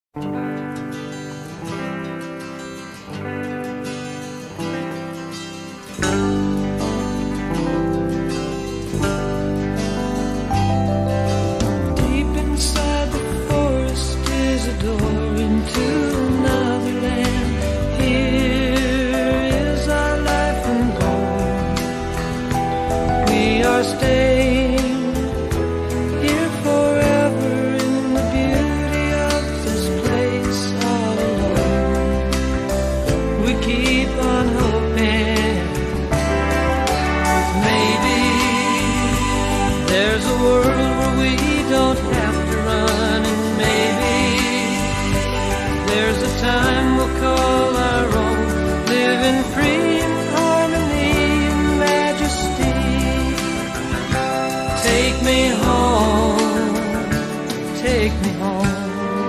inside the forest is a door into another land. Here is our life and goal. We are staying here forever in the beauty of this place all alone. We keep on hoping maybe there's a world where we don't have to run, and maybe there's a time we'll call our own, living free in harmony and majesty. Take me home, take me home.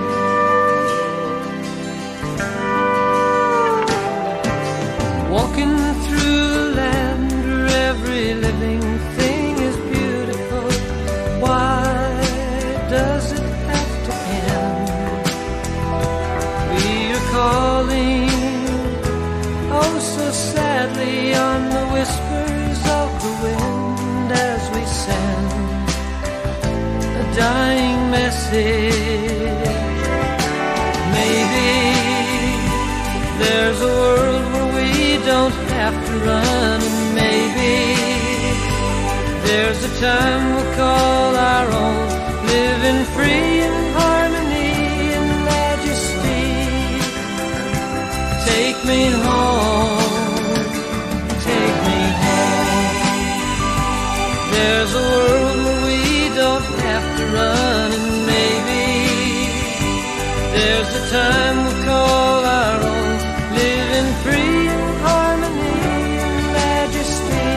Walking through the land where every living thing is beautiful. Why does it have to end? We are calling, oh so sadly, on the whispers of the wind as we send a dying message. Maybe there's a world where we don't have to run, and maybe there's a time we'll call our own, living free in harmony and majesty. Take me home, take me home. There's a world where we don't have to run, and maybe there's a time we'll call our own, living free in harmony and majesty.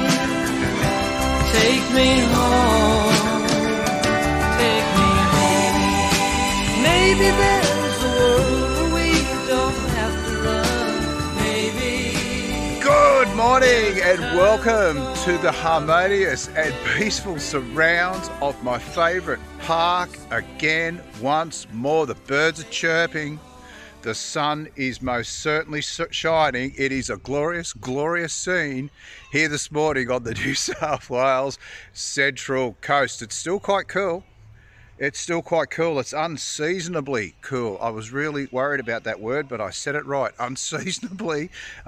Take me home, take me home. Maybe there's a world where we don't have to run. Maybe. Good morning and welcome to the harmonious and peaceful surrounds of my favourite park. Again, once more, the birds are chirping. The sun is most certainly shining. It is a glorious, glorious scene here this morning on the New South Wales Central Coast. It's still quite cool. It's still quite cool. It's unseasonably cool. I was really worried about that word, but I said it right. Unseasonably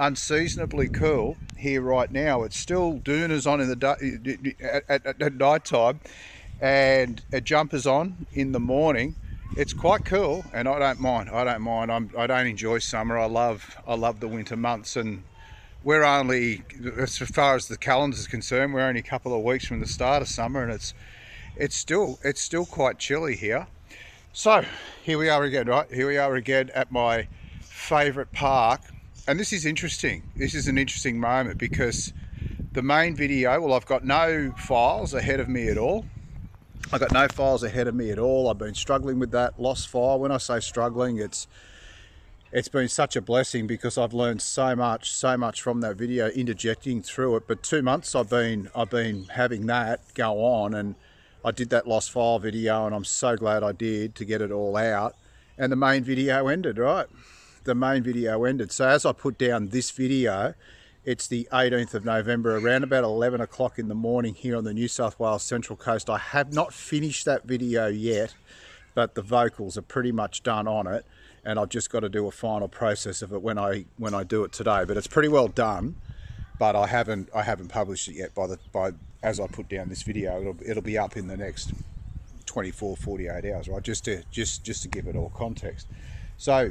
cool here right now. It's still doonas on in the at night time, and a jumper's on in the morning. It's quite cool, and I don't mind. I don't enjoy summer. I love the winter months, and we're only, as far as the calendar is concerned, we're only a couple of weeks from the start of summer, and it's still quite chilly here. So here we are again, right? Here we are again at my favourite park, and this is interesting. This is an interesting moment because the main video, well, I've got no files ahead of me at all. I've been struggling with that lost file. When I say struggling, it's been such a blessing because I've learned so much from that video, interjecting through it. But 2 months I've been having that go on, and I did that lost file video, and I'm so glad I did to get it all out. And the main video ended, right? The main video ended. So as I put down this video, it's the 18th of November, around about 11 o'clock in the morning here on the New South Wales Central Coast. I have not finished that video yet, but the vocals are pretty much done on it, and I've just got to do a final process of it when I do it today. But it's pretty well done, but I haven't published it yet. As I put down this video, it'll be up in the next 24, 48 hours, right? Just to give it all context. So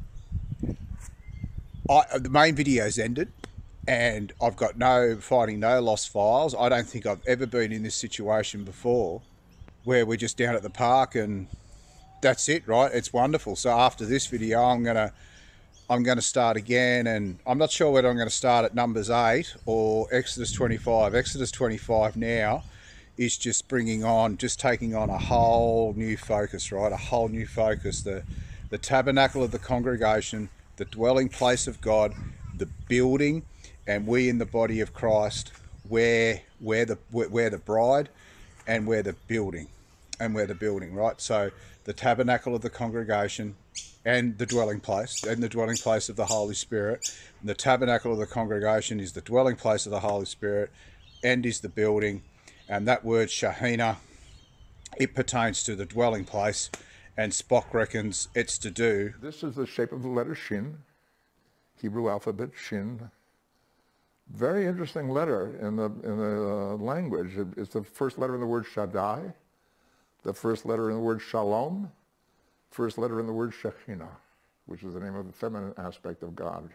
the main video's ended, and I've got finding no lost files. I don't think I've ever been in this situation before, where we're just down at the park and that's it, right? It's wonderful. So after this video, I'm gonna start again, and I'm not sure whether I'm going to start at Numbers 8 or Exodus 25. Exodus 25 now is just taking on a whole new focus, right? A whole new focus. The tabernacle of the congregation, the dwelling place of God, the building, and we in the body of Christ, we're the bride, and we're the building. and we're the building, right? So the tabernacle of the congregation and the dwelling place of the Holy Spirit. And the tabernacle of the congregation is the dwelling place of the Holy Spirit and is the building. And that word Shahina, it pertains to the dwelling place, and Spock reckons it's to do. This is the shape of the letter Shin, Hebrew alphabet Shin. Very interesting letter in the language. It's the first letter in the word Shaddai, the first letter in the word Shalom, first letter in the word Shekhinah, which is the name of the feminine aspect of God,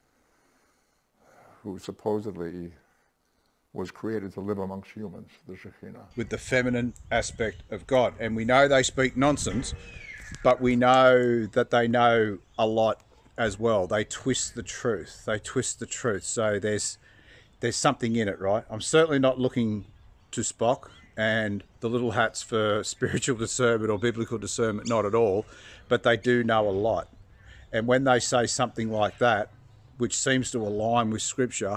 who supposedly was created to live amongst humans, the Shekhinah. With the feminine aspect of God. And we know they speak nonsense, but we know that they know a lot as well. They twist the truth. They twist the truth. So there's something in it, right? I'm certainly not looking to Spock and the little hats for spiritual discernment or biblical discernment, not at all, but they do know a lot. And when they say something like that, which seems to align with Scripture,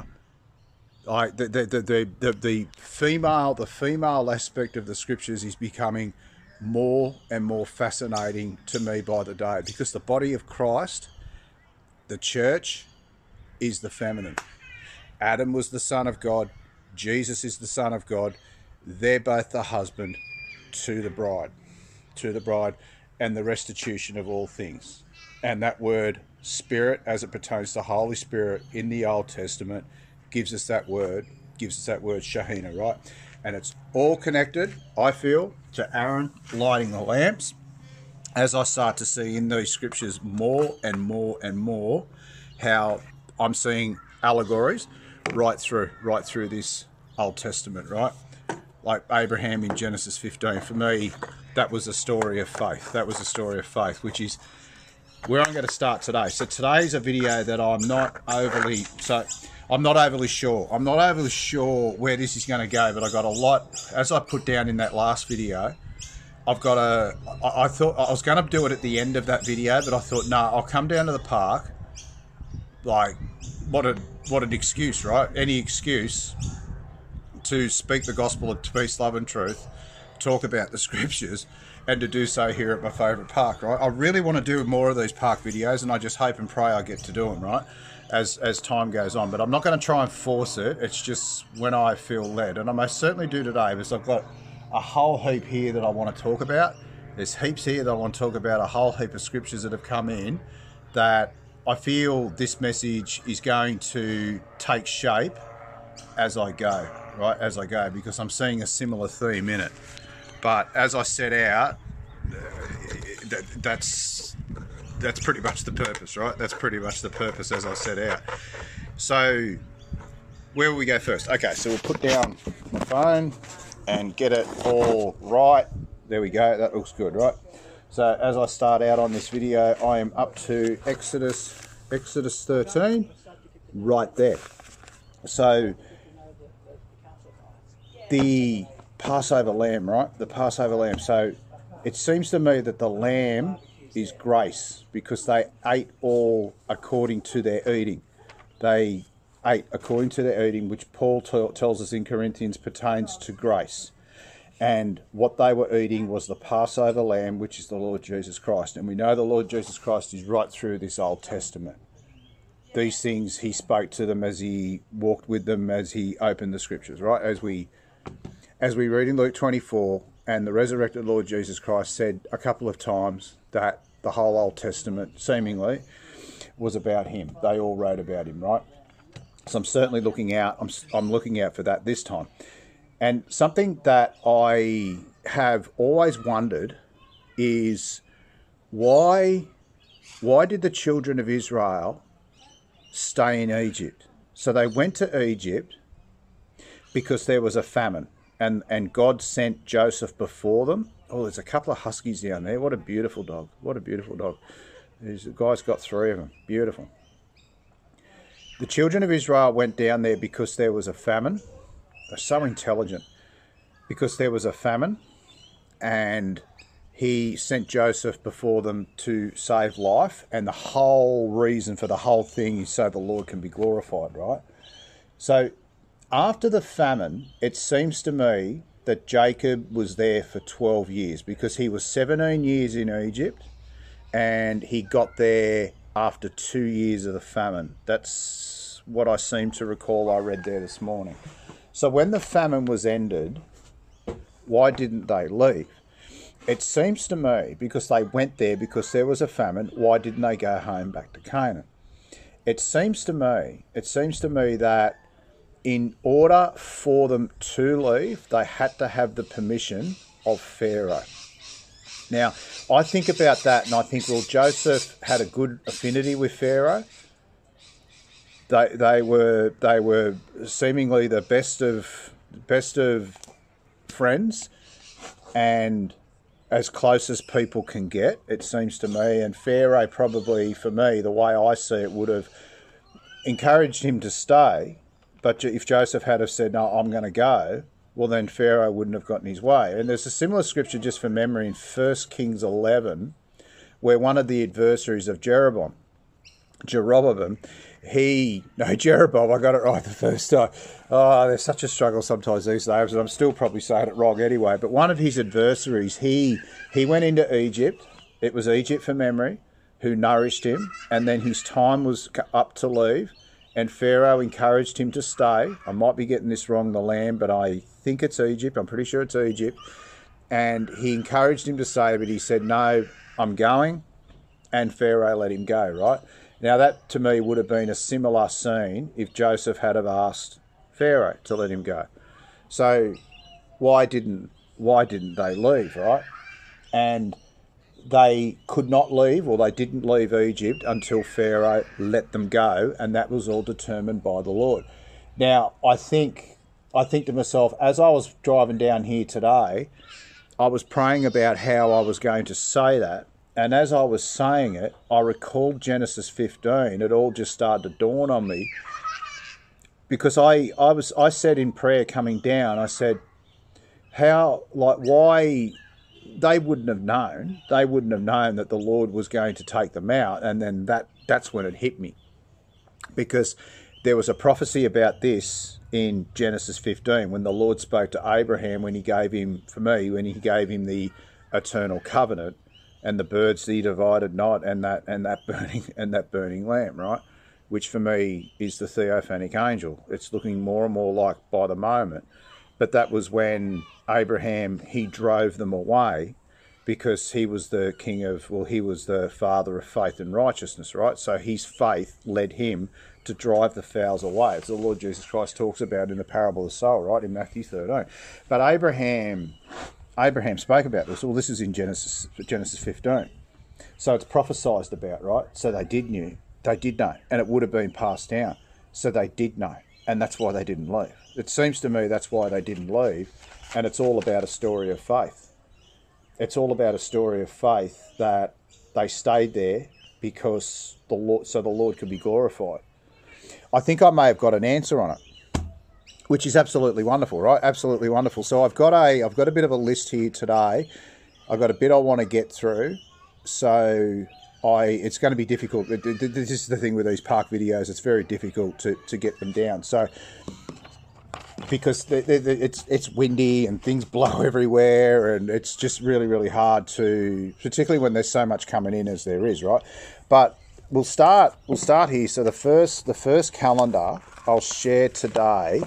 the female aspect of the Scriptures is becoming more and more fascinating to me by the day, because the body of Christ, the church, is the feminine. Adam was the son of God. Jesus is the son of God. They're both the husband to the bride, and the restitution of all things. And that word spirit, as it pertains to Holy Spirit in the Old Testament, gives us that word Shahina, right? And it's all connected, I feel, to Aaron lighting the lamps, as I start to see in these scriptures more and more and more how I'm seeing allegories right through this Old Testament, right? Like Abraham in Genesis 15. For me, that was a story of faith. That was a story of faith, which is where I'm going to start today. So today's a video that I'm not overly sure. I'm not overly sure where this is going to go, but I got a lot, as I put down in that last video. I thought I was going to do it at the end of that video, but I thought, no, I'll come down to the park. Like, what an excuse, right? Any excuse to speak the gospel of peace, love and truth, talk about the scriptures, and to do so here at my favourite park, right? I really want to do more of these park videos, and I just hope and pray I get to do them, right, as time goes on. But I'm not going to try and force it. It's just when I feel led, and I most certainly do today, because I've got a whole heap here that I want to talk about. There's heaps here that I want to talk about, a whole heap of scriptures that have come in that I feel this message is going to take shape as I go, right? As I go, because I'm seeing a similar theme in it. But as I set out, that's pretty much the purpose, right? That's pretty much the purpose as I set out. So where will we go first? Okay, so we'll put down my phone and get it all right. There we go. That looks good, right? So as I start out on this video, I am up to Exodus 13, right there. So the Passover lamb, right? The Passover lamb. So it seems to me that the lamb is grace, because they ate all according to their eating. They ate according to their eating, which Paul tells us in Corinthians pertains to grace. And what they were eating was the Passover lamb, which is the Lord Jesus Christ. And we know the Lord Jesus Christ is right through this Old Testament. These things he spoke to them as he walked with them, as he opened the scriptures, right? As we read in Luke 24, and the resurrected Lord Jesus Christ said a couple of times that the whole Old Testament seemingly was about him. They all wrote about him, right? So I'm certainly looking out. I'm looking out for that this time. And something that I have always wondered is why did the children of Israel stay in Egypt? So they went to Egypt because there was a famine, and God sent Joseph before them. Oh, there's a couple of huskies down there. What a beautiful dog. What a beautiful dog. The guy's got 3 of them. Beautiful. The children of Israel went down there because there was a famine. They're so intelligent. Because there was a famine, and he sent Joseph before them to save life, and the whole reason for the whole thing is so the Lord can be glorified, right? So after the famine, it seems to me that Jacob was there for 12 years, because he was 17 years in Egypt and he got there after 2 years of the famine. That's what I seem to recall I read there this morning. So when the famine was ended, why didn't they leave? It seems to me because they went there because there was a famine. Why didn't they go home back to Canaan? It seems to me that in order for them to leave, they had to have the permission of Pharaoh. Now, I think about that and I think, well, Joseph had a good affinity with Pharaoh. They were seemingly the best of friends and as close as people can get, it seems to me. And Pharaoh probably, for me, the way I see it, would have encouraged him to stay. But if Joseph had have said, no, I'm going to go, well, then Pharaoh wouldn't have gotten his way. And there's a similar scripture, just from memory, in 1 Kings 11, where one of the adversaries of Jeroboam, Jeroboam, Jeroboam, I got it right the first time. Oh, there's such a struggle sometimes these days, and I'm still probably saying it wrong anyway. But one of his adversaries, he went into Egypt. It was Egypt, for memory, who nourished him, and then his time was up to leave, and Pharaoh encouraged him to stay. I might be getting this wrong, the land, but I think it's Egypt. I'm pretty sure it's Egypt. And he encouraged him to stay, but he said, no, I'm going, and Pharaoh let him go, right? Now, that to me would have been a similar scene if Joseph had have asked Pharaoh to let him go. So why didn't they leave, right? And they could not leave, or they didn't leave Egypt until Pharaoh let them go, and that was all determined by the Lord. Now, I think to myself, as I was driving down here today, I was praying about how I was going to say that. And as I was saying it, I recalled Genesis 15. It all just started to dawn on me. Because I said in prayer coming down, I said, why they wouldn't have known that the Lord was going to take them out. And then that's when it hit me. Because there was a prophecy about this in Genesis 15 when the Lord spoke to Abraham, when he gave him the eternal covenant. And the birds he divided not, and that burning lamp, right? Which for me is the theophanic angel. It's looking more and more like by the moment. But that was when Abraham, he drove them away because he was the he was the father of faith and righteousness, right? So his faith led him to drive the fowls away. It's the Lord Jesus Christ talks about in the parable of the sower, right? In Matthew 13. But Abraham spoke about this. Well, this is in Genesis 15. So it's prophesied about, right? So they did know, and it would have been passed down. So they did know, and that's why they didn't leave. It seems to me that's why they didn't leave, and it's all about a story of faith. It's all about a story of faith that they stayed there because the Lord could be glorified. I think I may have got an answer on it, which is absolutely wonderful, right? Absolutely wonderful. So I've got a bit of a list here today. I've got a bit I want to get through. So it's going to be difficult. This is the thing with these park videos. It's very difficult to get them down. So because it's windy and things blow everywhere, and it's just really, really hard to, particularly when there's so much coming in as there is, right? But we'll start here. So the first calendar I'll share today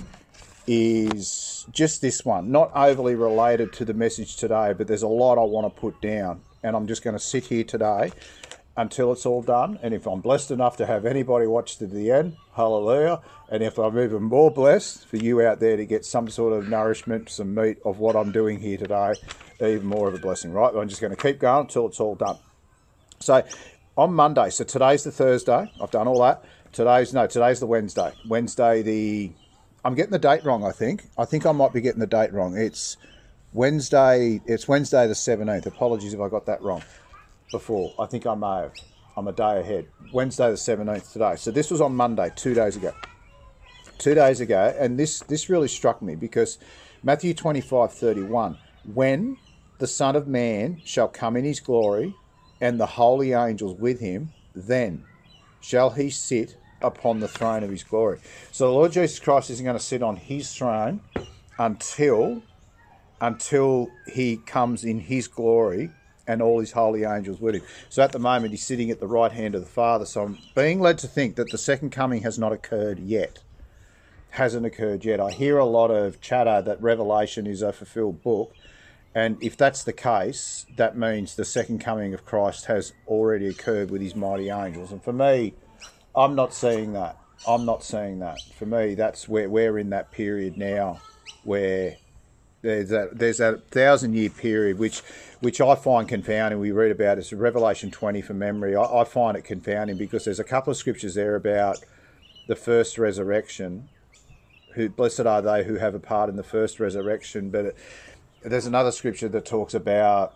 is just this one, not overly related to the message today, but there's a lot I want to put down, and I'm just going to sit here today until it's all done. And if I'm blessed enough to have anybody watch to the end, hallelujah. And if I'm even more blessed for you out there to get some sort of nourishment, some meat of what I'm doing here today, even more of a blessing, right? But I'm just going to keep going until it's all done. So on Monday, so today's the Thursday, I've done all that. Today's the Wednesday. I'm getting the date wrong, I think. I might be getting the date wrong. It's Wednesday the 17th. Apologies if I got that wrong before. I think I may have. I'm a day ahead. Wednesday the 17th today. So this was on Monday, 2 days ago. 2 days ago, and this really struck me because Matthew 25:31, when the Son of Man shall come in his glory, and the holy angels with him, then shall he sit upon the throne of his glory. So the Lord Jesus Christ isn't going to sit on his throne until until he comes in his glory and all his holy angels with him. So at the moment, he's sitting at the right hand of the Father. So I'm being led to think that the second coming has not occurred yet. Hasn't occurred yet. I hear a lot of chatter that Revelation is a fulfilled book. And if that's the case, that means the second coming of Christ has already occurred with his mighty angels. And for me, I'm not seeing that. I'm not seeing that. For me, that's where we're in that period now where there's that 1,000-year period, which I find confounding. We read about it's Revelation 20 from memory. I find it confounding because there's a couple of scriptures there about the first resurrection. Who blessed are they who have a part in the first resurrection, but there's another scripture that talks about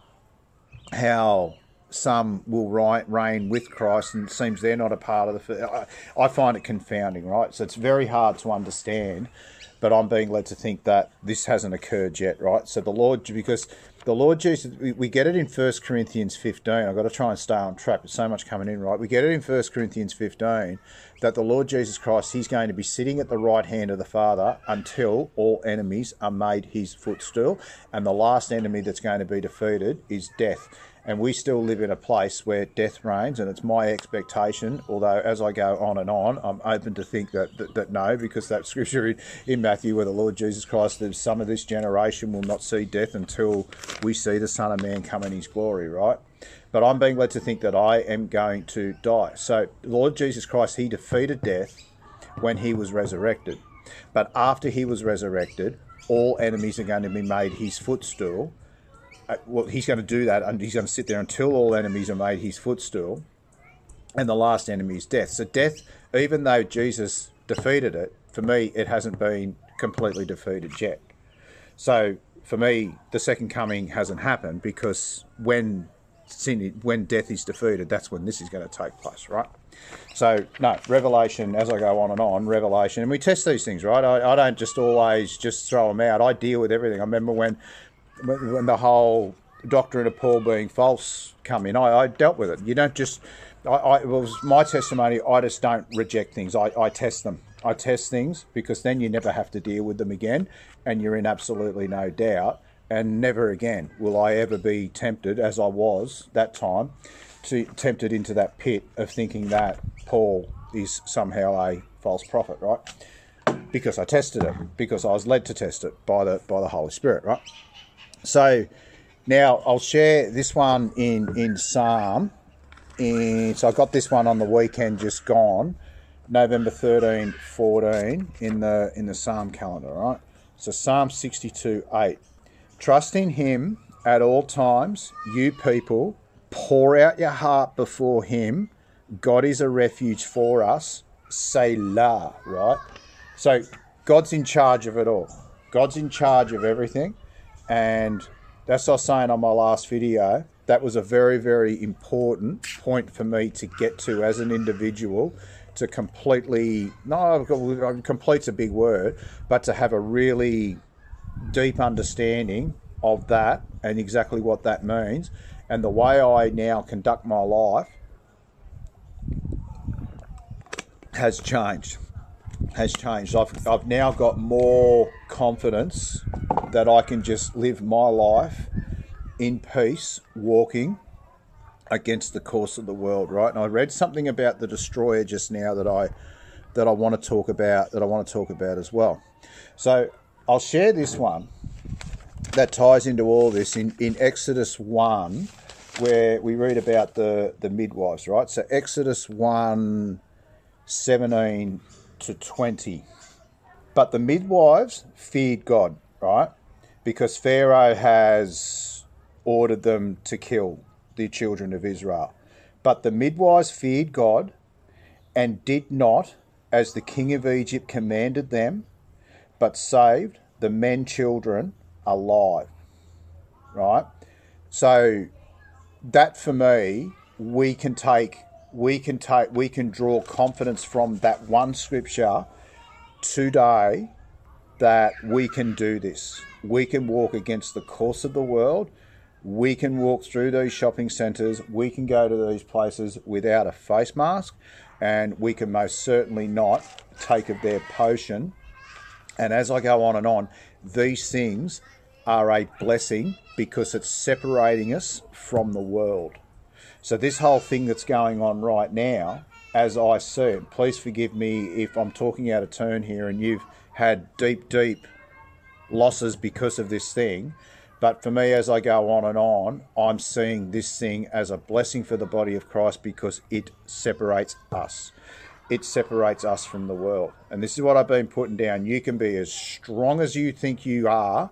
how some will reign with Christ, and it seems they're not a part of the first. I find it confounding, right? So it's very hard to understand, but I'm being led to think that this hasn't occurred yet, right? So because the Lord Jesus, we get it in 1 Corinthians 15. I've got to try and stay on track. There's so much coming in, right? We get it in 1 Corinthians 15 that the Lord Jesus Christ, he's going to be sitting at the right hand of the Father until all enemies are made his footstool. And the last enemy that's going to be defeated is death. And we still live in a place where death reigns, and it's my expectation, although as I go on and on, I'm open to think that no, because that scripture in Matthew where the Lord Jesus Christ says some of this generation will not see death until we see the Son of Man come in his glory, right? But I'm being led to think that I am going to die. So the Lord Jesus Christ, he defeated death when he was resurrected. But after he was resurrected, all enemies are going to be made his footstool. Well, he's going to do that, and he's going to sit there until all enemies are made his footstool, and the last enemy is death. So death, even though Jesus defeated it, for me, it hasn't been completely defeated yet. So for me, the second coming hasn't happened, because when death is defeated, that's when this is going to take place, right? So, no, Revelation, as I go on and on, Revelation, and we test these things, right? I don't just always just throw them out. I deal with everything. I remember when the whole doctrine of Paul being false come in, I dealt with it. You don't just, it was my testimony, I just don't reject things. I test them. I test things because then you never have to deal with them again, and you're in absolutely no doubt. And never again will I ever be tempted, as I was that time, tempted into that pit of thinking that Paul is somehow a false prophet, right? Because I tested it, because I was led to test it by the Holy Spirit, right? So now I'll share this one in Psalm. So I got this one on the weekend just gone, November 13, 14 in the Psalm calendar, right? So Psalm 62:8. Trust in him at all times, you people. Pour out your heart before him. God is a refuge for us. Selah, right? So God's in charge of it all. God's in charge of everything. And that's what I was saying on my last video. That was a very, very important point for me to get to as an individual, to complete's a big word, but to have a really deep understanding of that and exactly what that means. And the way I now conduct my life has changed. I've now got more confidence that I can just live my life in peace, walking against the course of the world, right? And I read something about the destroyer just now that I want to talk about as well. So I'll share this one that ties into all this in Exodus 1, where we read about the midwives, right? So Exodus 1, 17 to 20. But the midwives feared God, right? Because Pharaoh has ordered them to kill the children of Israel. But the midwives feared God and did not, as the king of Egypt commanded them, but saved the men children alive, right? So that for me, we can draw confidence from that one scripture today that we can do this. We can walk against the course of the world. We can walk through these shopping centres. We can go to these places without a face mask, and we can most certainly not take of their potion. And as I go on and on, these things are a blessing because it's separating us from the world. So this whole thing that's going on right now, as I see it, please forgive me if I'm talking out of turn here and you've had deep losses because of this thing. But for me, as I go on and on, I'm seeing this thing as a blessing for the body of Christ because it separates us. It separates us from the world. And this is what I've been putting down. You can be as strong as you think you are,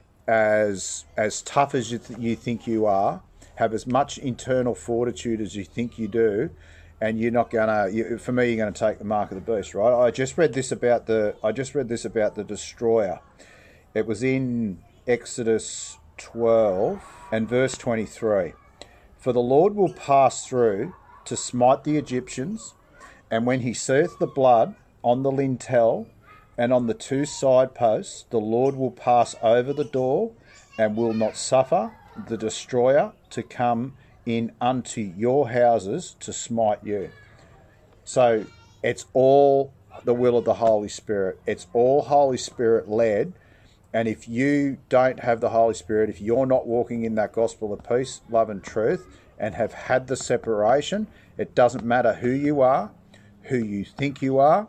as tough as you think you are, have as much internal fortitude as you think you do, and you're not gonna. For me, you're going to take the mark of the beast, right? I just read this about the destroyer. It was in Exodus 12 and verse 23. For the Lord will pass through to smite the Egyptians, and when he seeth the blood on the lintel and on the two side posts, the Lord will pass over the door and will not suffer the destroyer to come in unto your houses to smite you. So it's all the will of the Holy Spirit. It's all Holy Spirit led. And if you don't have the Holy Spirit, if you're not walking in that gospel of peace, love and truth, and have had the separation, it doesn't matter who you are, who you think you are,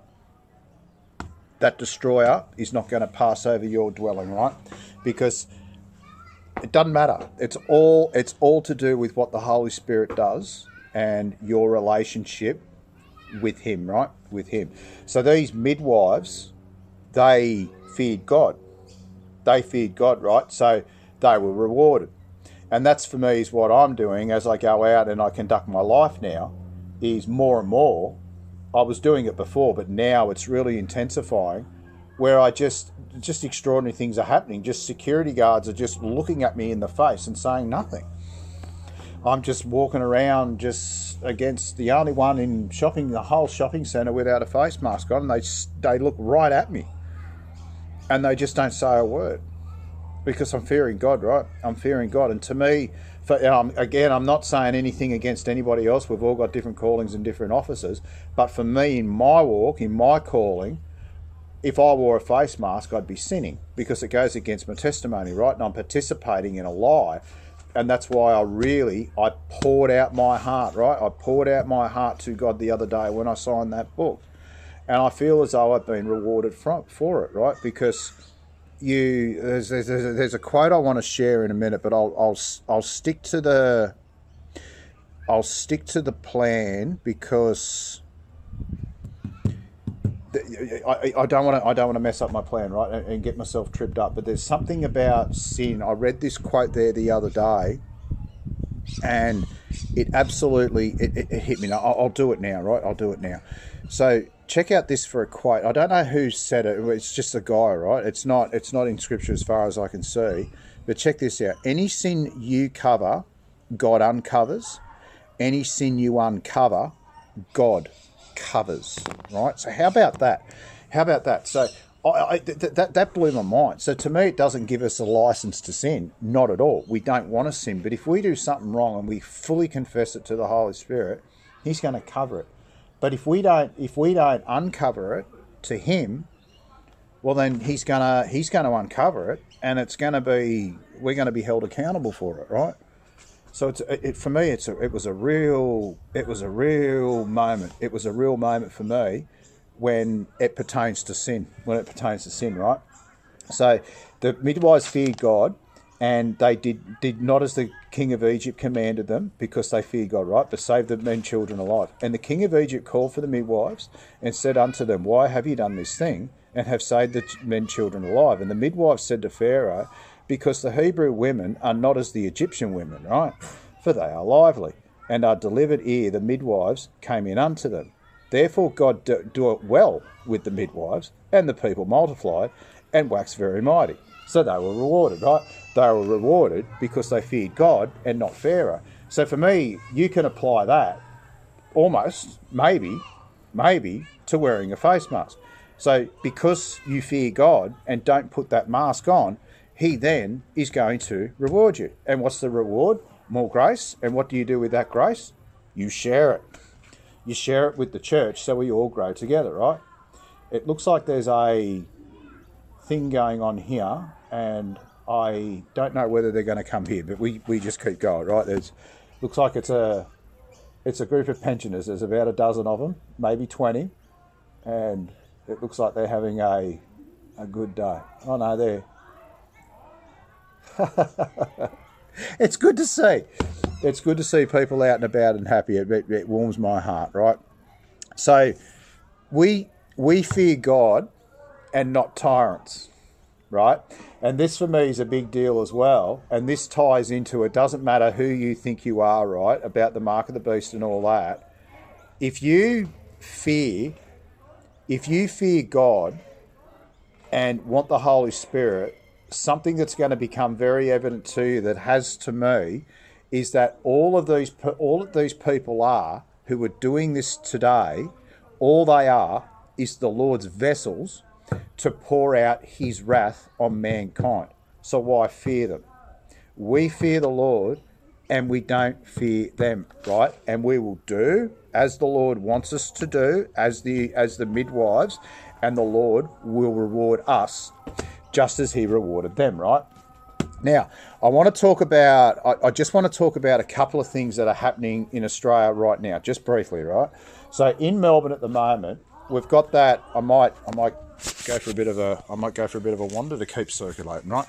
that destroyer is not going to pass over your dwelling, right? Because it doesn't matter. It's all to do with what the Holy Spirit does and your relationship with him, right? With him. So these midwives, they feared God. They feared God, right? So they were rewarded. And that's for me is what I'm doing as I go out and I conduct my life now, is more and more. I was doing it before, but now it's really intensifying, where I just extraordinary things are happening. Just security guards are just looking at me in the face and saying nothing. I'm just walking around just against the only one in the whole shopping centre without a face mask on, and they look right at me. And they just don't say a word because I'm fearing God, right? I'm fearing God. And to me, again, I'm not saying anything against anybody else. We've all got different callings and different offices. But for me, in my walk, in my calling, if I wore a face mask, I'd be sinning because it goes against my testimony, right? And I'm participating in a lie. And that's why I poured out my heart, right? I poured out my heart to God the other day when I signed that book. And I feel as though I've been rewarded for it, right? Because there's a quote I want to share in a minute, but I'll stick to the plan because I don't want to mess up my plan, right, and get myself tripped up. But there's something about sin. I read this quote there the other day, and it absolutely it hit me. Now, I'll do it now, right? I'll do it now. So check out this for a quote. I don't know who said it. It's just a guy, right? It's not in scripture as far as I can see. But check this out. Any sin you cover, God uncovers. Any sin you uncover, God covers. Right? So how about that? So that blew my mind. So to me, it doesn't give us a license to sin. Not at all. We don't want to sin. But if we do something wrong and we fully confess it to the Holy Spirit, he's going to cover it. But if we don't uncover it to him, well then he's gonna uncover it, and we're gonna be held accountable for it, right? So for me it was a real moment. It was a real moment for me when it pertains to sin. Right? So the midwives feared God, and they did not as the king of Egypt commanded them, because they feared God, right? But saved the men children alive. And the king of Egypt called for the midwives and said unto them, Why have you done this thing, and have saved the men children alive? And the midwives said to Pharaoh, Because the Hebrew women are not as the Egyptian women, right? For they are lively, and are delivered ere the midwives came in unto them. Therefore God do it well with the midwives, and the people multiplied, and waxed very mighty. So they were rewarded, right? They were rewarded because they feared God and not Pharaoh. So for me, you can apply that almost, maybe, to wearing a face mask. So because you fear God and don't put that mask on, he then is going to reward you. And what's the reward? More grace. And what do you do with that grace? You share it. You share it with the church so we all grow together, right? It looks like there's a thing going on here, and I don't know whether they're going to come here, but we just keep going, right? Looks like it's a group of pensioners. There's about a dozen of them, maybe 20, and it looks like they're having a good day. Oh no, they're... It's good to see. It's good to see people out and about and happy. It warms my heart, right? So we fear God and not tyrants, right? And this for me is a big deal as well. And this ties into, it doesn't matter who you think you are, right, about the mark of the beast and all that. If you fear God and want the Holy Spirit, something that's going to become very evident to you, that has to me, is that all of these people are who are doing this today, all they are is the Lord's vessels to pour out his wrath on mankind. So why fear them? We fear the Lord and we don't fear them, right? And we will do as the Lord wants us to do, as the midwives, and the Lord will reward us just as he rewarded them, right? Now, I just want to talk about a couple of things that are happening in Australia right now, just briefly, right? So in Melbourne at the moment, we've got that. I might go for a bit of a wander to keep circulating, right?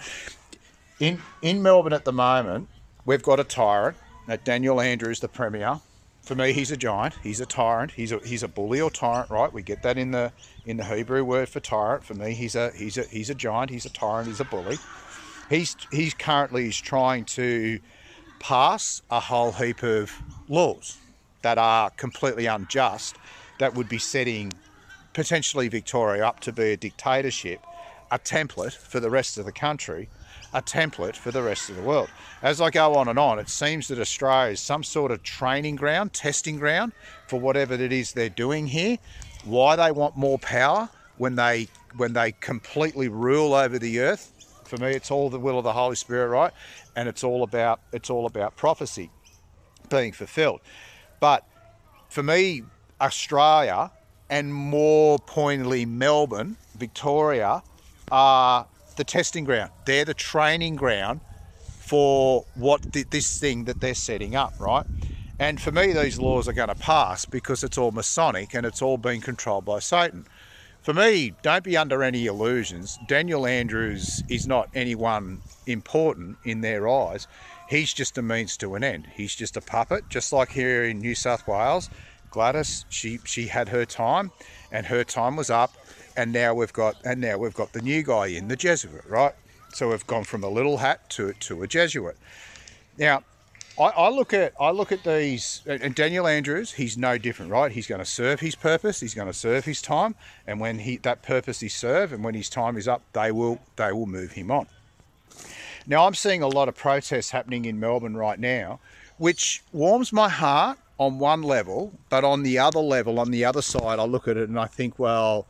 In Melbourne at the moment, we've got a tyrant. Daniel Andrews, the Premier. For me, he's a giant. He's a tyrant. He's a bully or tyrant, right? We get that in the Hebrew word for tyrant. For me, he's a giant. He's a tyrant. He's a bully. He's currently trying to pass a whole heap of laws that are completely unjust, that would be setting potentially Victoria up to be a dictatorship, a template for the rest of the country, a template for the rest of the world. As I go on and on, it seems that Australia is some sort of training ground, testing ground for whatever it is they're doing here. Why they want more power when they completely rule over the earth. For me, it's all the will of the Holy Spirit, right? And it's all about prophecy being fulfilled. But for me, Australia, and more pointedly Melbourne, Victoria, are the testing ground. They're the training ground for this thing that they're setting up, right? And for me, these laws are going to pass because it's all Masonic and it's all being controlled by Satan. For me, don't be under any illusions. Daniel Andrews is not anyone important in their eyes. He's just a means to an end. He's just a puppet, just like here in New South Wales. Gladys, she had her time, and her time was up, and now we've got the new guy in, the Jesuit, right? So we've gone from a little hat to a Jesuit. Now, I look at these, and Daniel Andrews, he's no different, right? He's going to serve his purpose, he's going to serve his time, and when that purpose is served, and when his time is up, they will move him on. Now, I'm seeing a lot of protests happening in Melbourne right now, which warms my heart on one level, but on the other level, on the other side, I look at it and I think, well,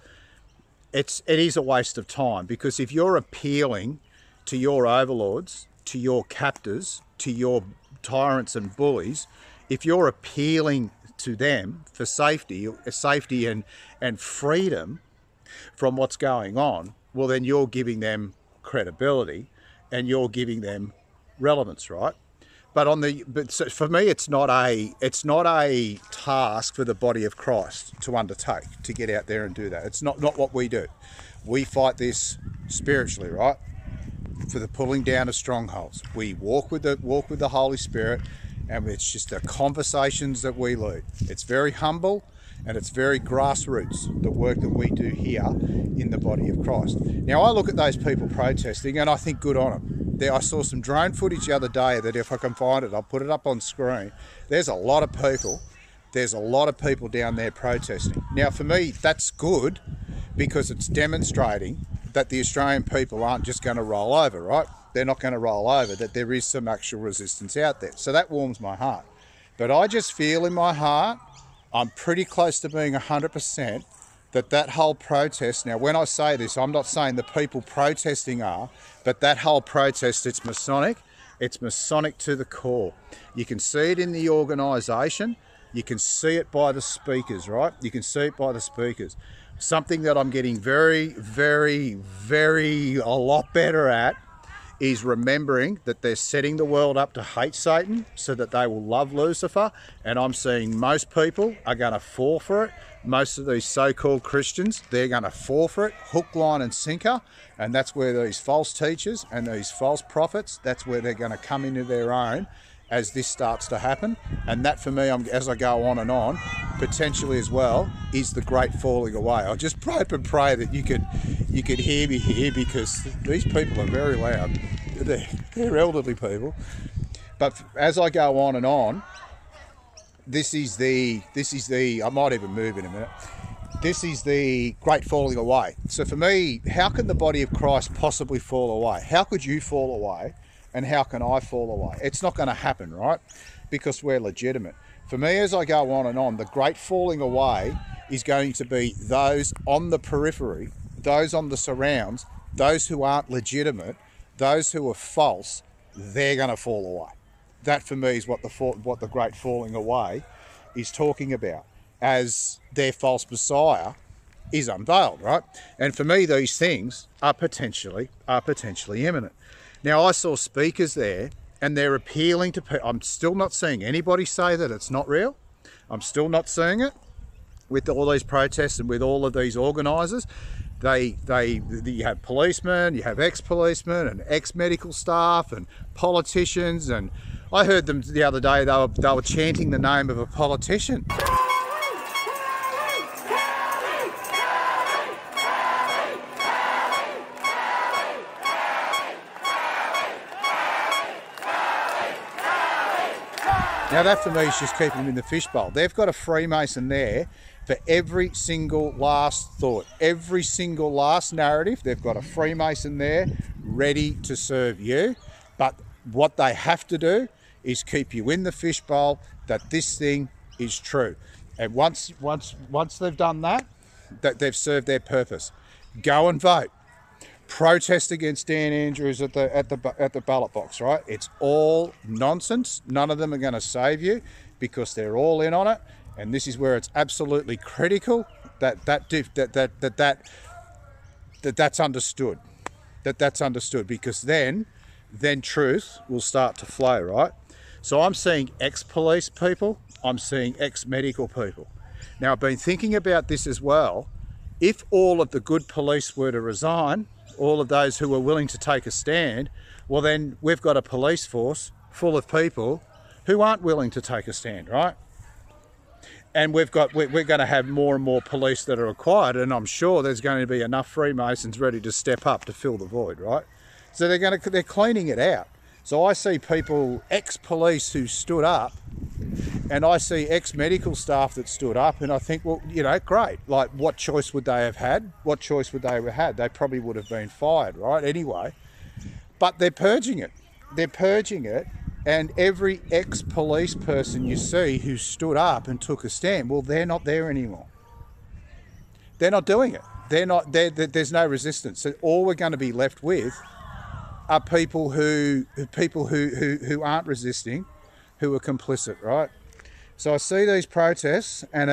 it is a waste of time, because if you're appealing to your overlords, to your captors, to your tyrants and bullies, if you're appealing to them for safety and freedom from what's going on, well, then you're giving them credibility and you're giving them relevance, right? But so for me, it's not a task for the body of Christ to undertake, to get out there and do that. It's not what we do. We fight this spiritually, right? For the pulling down of strongholds. We walk with the Holy Spirit, and it's just the conversations that we lead. It's very humble and it's very grassroots, the work that we do here in the body of Christ. Now, I look at those people protesting and I think good on them. I saw some drone footage the other day that, if I can find it, I'll put it up on screen. There's a lot of people. There's a lot of people down there protesting. Now, for me, that's good, because it's demonstrating that the Australian people aren't just going to roll over, right? They're not going to roll over, that there is some actual resistance out there. So that warms my heart. But I just feel in my heart, I'm pretty close to being 100% that whole protest, now when I say this, I'm not saying the people protesting are, but that whole protest, it's Masonic to the core. You can see it in the organisation, you can see it by the speakers, right? You can see it by the speakers. Something that I'm getting very, very, very a lot better at is remembering that they're setting the world up to hate Satan so that they will love Lucifer. And I'm seeing most people are going to fall for it. Most of these so-called Christians, they're going to fall for it, hook, line and sinker. And that's where these false teachers and these false prophets, that's where they're going to come into their own as this starts to happen. And that for me, as I go on and on, potentially as well, is the great falling away. I just hope and pray that you could hear me here, because these people are very loud. They're elderly people. But as I go on and on, this is the, I might even move in a minute. This is the great falling away. So for me, how can the body of Christ possibly fall away? How could you fall away? And how can I fall away? It's not going to happen, right? Because we're legitimate. For me, as I go on and on, the great falling away is going to be those on the periphery, those on the surrounds, those who aren't legitimate, those who are false. They're going to fall away. That for me is what the great falling away is talking about, as their false Messiah is unveiled, right? And for me, these things are potentially imminent. Now, I saw speakers there, and they're appealing to people. I'm still not seeing anybody say that it's not real. I'm still not seeing it with all these protests and with all of these organisers. You have policemen, you have ex-policemen and ex-medical staff and politicians. And I heard them the other day, they were chanting the name of a politician. Now that for me is just keeping them in the fishbowl. They've got a Freemason there for every single last thought, every single last narrative. They've got a Freemason there ready to serve you. But what they have to do is keep you in the fishbowl that this thing is true. And once they've done that they've served their purpose. Go and vote. Protest against Dan Andrews at the ballot box, right? It's all nonsense. None of them are going to save you, because they're all in on it. And this is where it's absolutely critical that's understood. That's understood, because then truth will start to flow, right? So I'm seeing ex-police people. I'm seeing ex-medical people. Now, I've been thinking about this as well. If all of the good police were to resign, all of those who are willing to take a stand, well then we've got a police force full of people who aren't willing to take a stand, right? And we're going to have more and more police that are required, and I'm sure there's going to be enough Freemasons ready to step up to fill the void, right? So they're cleaning it out. So I see people, ex-police who stood up, and I see ex-medical staff that stood up, and I think, well, you know, great. Like, what choice would they have had? What choice would they have had? They probably would have been fired, right? Anyway, but they're purging it. They're purging it, and every ex-police person you see who stood up and took a stand, well, they're not there anymore. They're not doing it. There's no resistance. So all we're going to be left with are people who aren't resisting, who are complicit, right? So I see these protests, and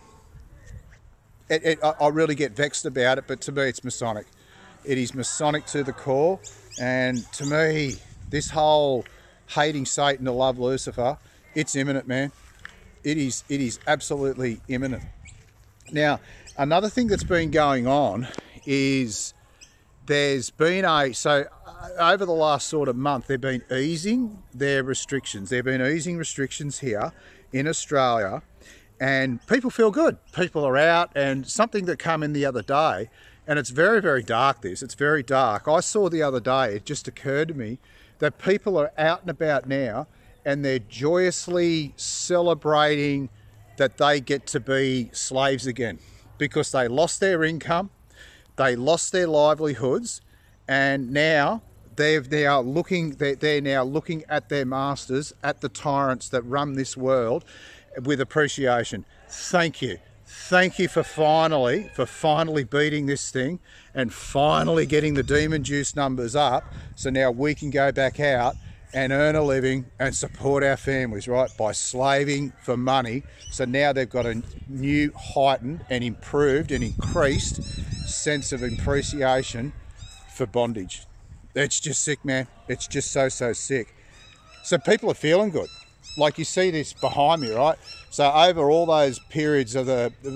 I really get vexed about it, but to me it's Masonic. It is Masonic to the core, and to me, this whole hating Satan to love Lucifer, it's imminent, man. It is absolutely imminent. Now, another thing that's been going on is there's been over the last sort of month, they've been easing their restrictions. They've been easing restrictions here in Australia, and people feel good. People are out, and something that came in the other day, and it's very, very dark, it's very dark. I saw the other day, it just occurred to me that people are out and about now, and they're joyously celebrating that they get to be slaves again, because they lost their income, they lost their livelihoods, and now they're now looking at their masters, at the tyrants that run this world, with appreciation. Thank you for finally beating this thing, and finally getting the demon juice numbers up, so now we can go back out and earn a living and support our families, right, by slaving for money. So now they've got a new, heightened and improved and increased sense of appreciation for bondage. It's just sick, man. It's just so sick. So people are feeling good. Like you see this behind me, right? So over all those periods of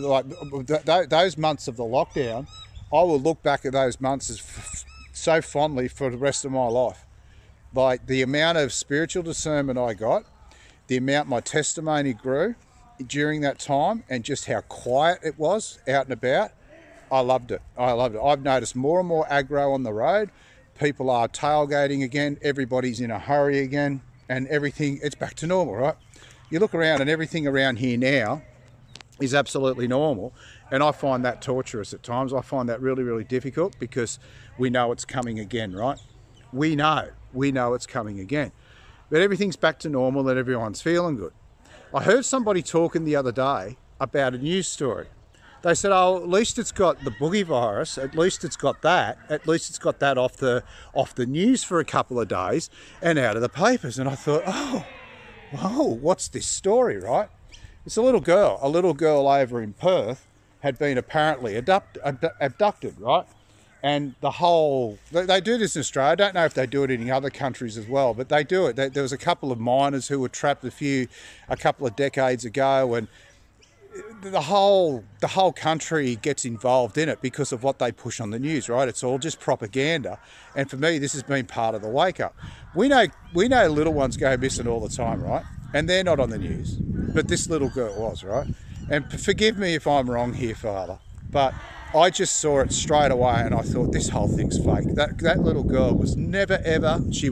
those months of the lockdown, I will look back at those months as so fondly for the rest of my life. Like the amount of spiritual discernment I got, the amount my testimony grew during that time, and just how quiet it was out and about. I loved it. I've noticed more and more aggro on the road. People are tailgating again. Everybody's in a hurry again, and everything, it's back to normal, right? You look around and everything around here now is absolutely normal. And I find that torturous at times. I find that really difficult, because we know it's coming again, right? We know it's coming again. But everything's back to normal and everyone's feeling good. I heard somebody talking the other day about a news story. They said, oh, at least it's got the boogie virus. At least it's got that. At least it's got that off the news for a couple of days and out of the papers. And I thought, oh, whoa, what's this story, right? It's a little girl over in Perth had been apparently abducted, right? And they do this in Australia. I don't know if they do it in other countries as well, but they do it. There was a couple of miners who were trapped a couple of decades ago, and the whole country gets involved in it because of what they push on the news, right? It's all just propaganda. And for me, this has been part of the wake up. We know little ones go missing all the time, right? And they're not on the news, but this little girl was, right? And forgive me if I'm wrong here, Father, but I just saw it straight away and I thought, this whole thing's fake. That little girl was never ever. She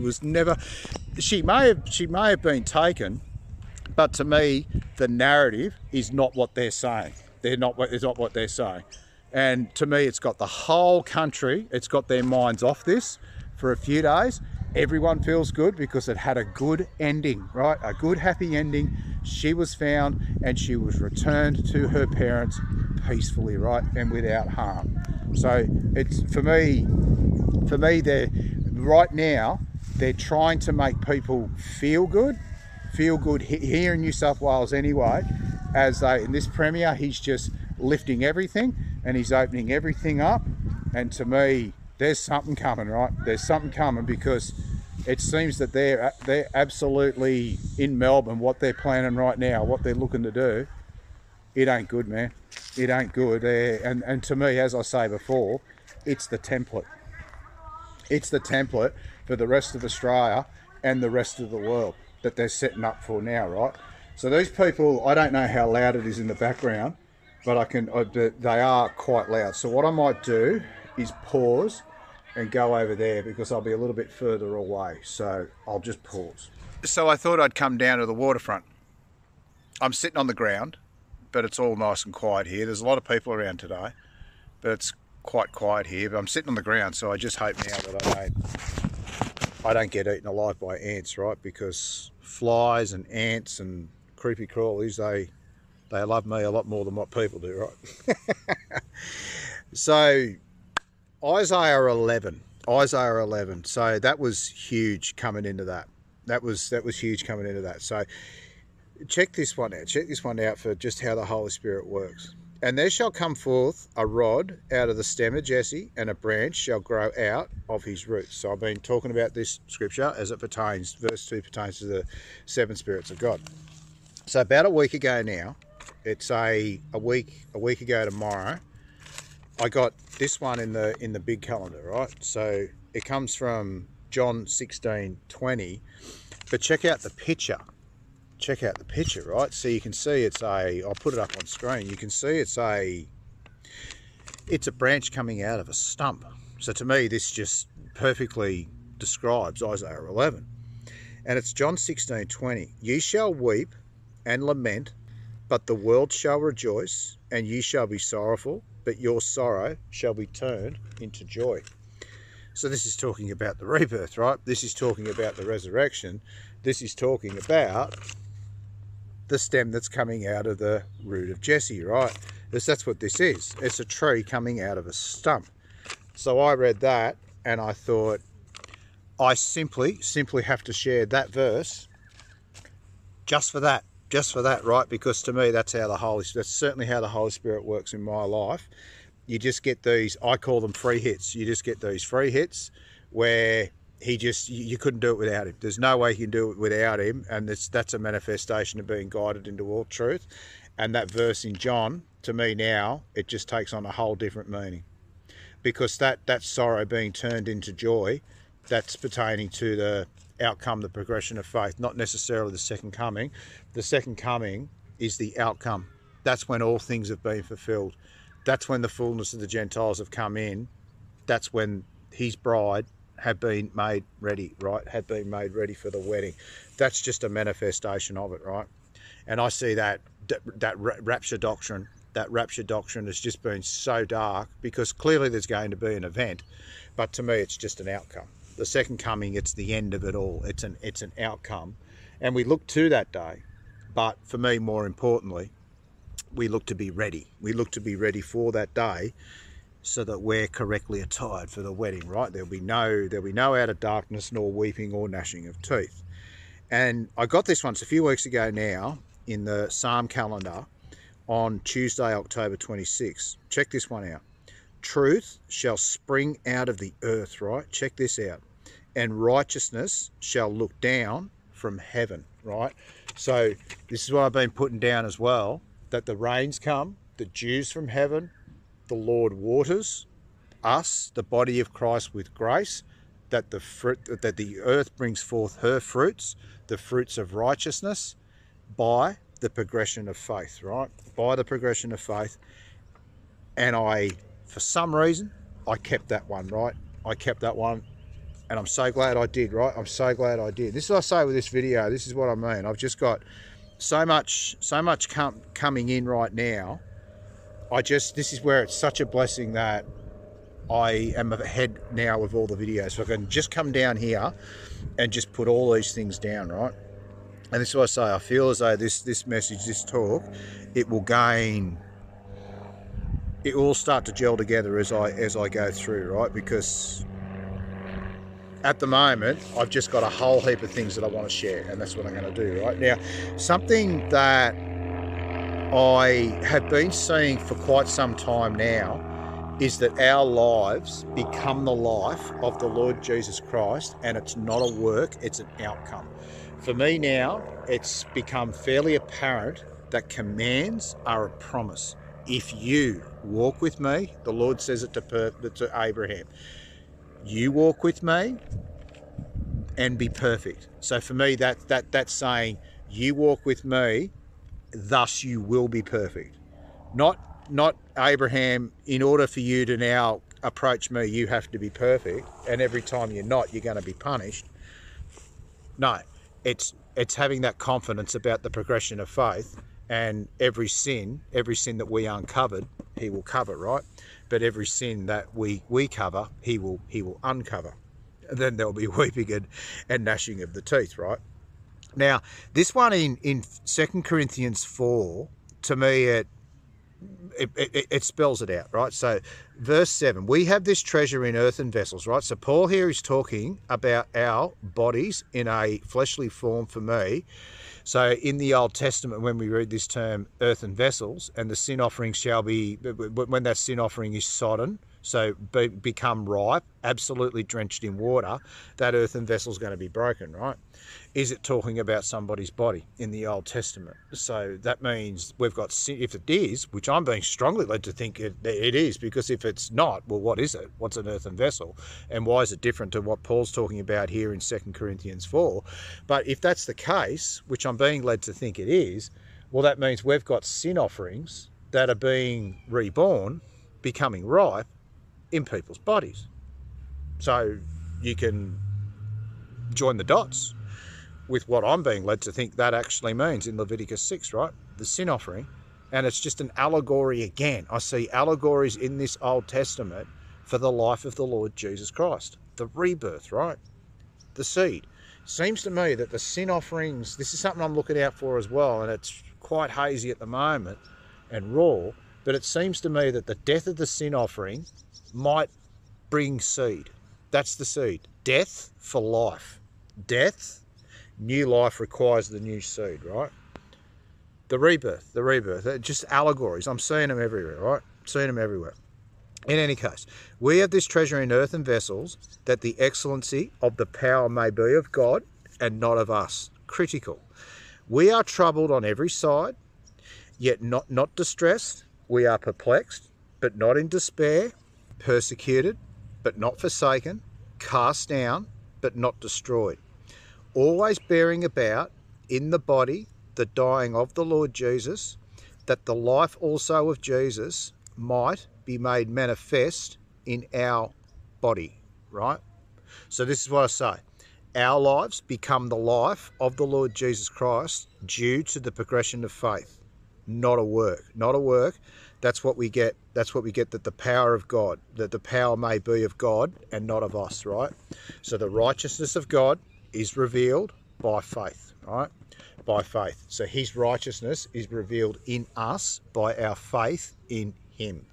may have been taken. But to me, the narrative is not what they're saying. It's not what they're saying. And to me, it's got the whole country, it's got their minds off this for a few days. Everyone feels good because it had a good ending, right? A good, happy ending. She was found and she was returned to her parents peacefully, right? And without harm. So it's, for me, they're right now, they're trying to make people feel good here in New South Wales anyway, and this Premier, he's just lifting everything and he's opening everything up. And to me, there's something coming, right? There's something coming, because it seems that they're absolutely in Melbourne, what they're planning right now, what they're looking to do, it ain't good, man. It ain't good. And to me, as I say before, it's the template. It's the template for the rest of Australia and the rest of the world that they're setting up for now, right? So these people, I don't know how loud it is in the background, but they are quite loud. So what I might do is pause and go over there, because I'll be a little bit further away. So I'll just pause. So I thought I'd come down to the waterfront. I'm sitting on the ground, but it's all nice and quiet here. There's a lot of people around today, but it's quite quiet here. But I'm sitting on the ground, so I just hope now that I don't get eaten alive by ants, right? Because flies and ants and creepy crawlies, they love me a lot more than what people do, right? So Isaiah 11. So that was huge coming into that. That was huge coming into that. So check this one out. Check this one out for just how the Holy Spirit works. And there shall come forth a rod out of the stem of Jesse, and a branch shall grow out of his roots. So I've been talking about this scripture as it pertains, verse 2 pertains to the 7 spirits of God. So about a week ago now, it's a week ago tomorrow, I got this one in the big calendar, right? So it comes from John 16:20, but check out the picture. Check out the picture, right? So you can see I'll put it up on screen. You can see it's a branch coming out of a stump. So to me, this just perfectly describes Isaiah 11. And it's John 16:20. Ye shall weep and lament, but the world shall rejoice, and ye shall be sorrowful, but your sorrow shall be turned into joy. So this is talking about the rebirth, right? This is talking about the resurrection. This is talking about the stem that's coming out of the root of Jesse, right? That's what this is. It's a tree coming out of a stump. So I read that and I thought, I simply have to share that verse just for that, right? Because to me, that's certainly how the Holy Spirit works in my life. You just get these, I call them free hits. You just get these free hits where you couldn't do it without him. There's no way you can do it without him, and that's a manifestation of being guided into all truth. And that verse in John, to me now, it just takes on a whole different meaning, because that sorrow being turned into joy, that's pertaining to the outcome, the progression of faith, not necessarily the second coming. The second coming is the outcome. That's when all things have been fulfilled. That's when the fullness of the Gentiles have come in. That's when his bride had been made ready, right? Had been made ready for the wedding. That's just a manifestation of it, right? And I see that rapture doctrine, has just been so dark, because clearly there's going to be an event, but to me it's just an outcome. The second coming, it's the end of it all. It's an outcome, and we look to that day. But for me, more importantly, we look to be ready. We look to be ready for that day, so that we're correctly attired for the wedding, right? There'll be no out of darkness, nor weeping or gnashing of teeth. And I got this once a few weeks ago now in the Psalm calendar on Tuesday, October 26. Check this one out. Truth shall spring out of the earth, right? Check this out. And righteousness shall look down from heaven, right? So this is what I've been putting down as well, that the rains come, the dews from heaven, the Lord waters us, the body of Christ, with grace, that the earth brings forth her fruits, the fruits of righteousness, by the progression of faith, right? By the progression of faith. And for some reason, I kept that one, right? I kept that one, and I'm so glad I did, right? I'm so glad I did. This is what I say with this video. This is what I mean. I've just got so much coming in right now. This is where it's such a blessing that I am ahead now with all the videos. So I can just come down here and just put all these things down, right? And this is what I say. I feel as though this message, this talk, it will start to gel together as I go through, right? Because at the moment, I've just got a whole heap of things that I want to share, and that's what I'm going to do right now. Something that I have been seeing for quite some time now is that our lives become the life of the Lord Jesus Christ, and it's not a work, it's an outcome. For me now, it's become fairly apparent that commands are a promise. If you walk with me, the Lord says it to Abraham, you walk with me and be perfect. So for me, that's saying you walk with me, thus you will be perfect. Not Abraham, in order for you to now approach me, you have to be perfect, and every time you're not, you're going to be punished. No, it's having that confidence about the progression of faith, and every sin that we uncovered, he will cover, right? But every sin that we cover, he will uncover. And then there'll be weeping and gnashing of the teeth, right? Now, this one in 2 Corinthians 4, to me, it spells it out, right? So verse 7, we have this treasure in earthen vessels, right? So Paul here is talking about our bodies in a fleshly form for me. So in the Old Testament, when we read this term earthen vessels, and the sin offering shall be, when that sin offering is sodden, so become ripe, absolutely drenched in water, that earthen vessel is going to be broken, right? Is it talking about somebody's body in the Old Testament? So that means we've got sin. If it is, which I'm being strongly led to think it is, because if it's not, well, what is it? What's an earthen vessel? And why is it different to what Paul's talking about here in 2 Corinthians 4? But if that's the case, which I'm being led to think it is, well, that means we've got sin offerings that are being reborn, becoming ripe in people's bodies. So you can join the dots with what I'm being led to think that actually means in Leviticus 6, right? The sin offering. And it's just an allegory again. I see allegories in this Old Testament for the life of the Lord Jesus Christ. The rebirth, right? The seed. Seems to me that the sin offerings, this is something I'm looking out for as well, and it's quite hazy at the moment and raw, but it seems to me that the death of the sin offering might bring seed. That's the seed. Death for life. Death, new life requires the new seed, right? The rebirth, just allegories. I'm seeing them everywhere, right? Seeing them everywhere. In any case, we have this treasure in earthen vessels, that the excellency of the power may be of God and not of us. Critical. We are troubled on every side, yet not distressed. We are perplexed, but not in despair. Persecuted, but not forsaken. Cast down, but not destroyed. Always bearing about in the body the dying of the Lord Jesus, that the life also of Jesus might be made manifest in our body, right? So this is what I say. Our lives become the life of the Lord Jesus Christ due to the progression of faith, not a work. Not a work. That's what we get. That's what we get, that the power of God, that the power may be of God and not of us, right? So the righteousness of God is revealed by faith, right? By faith. So his righteousness is revealed in us by our faith in him,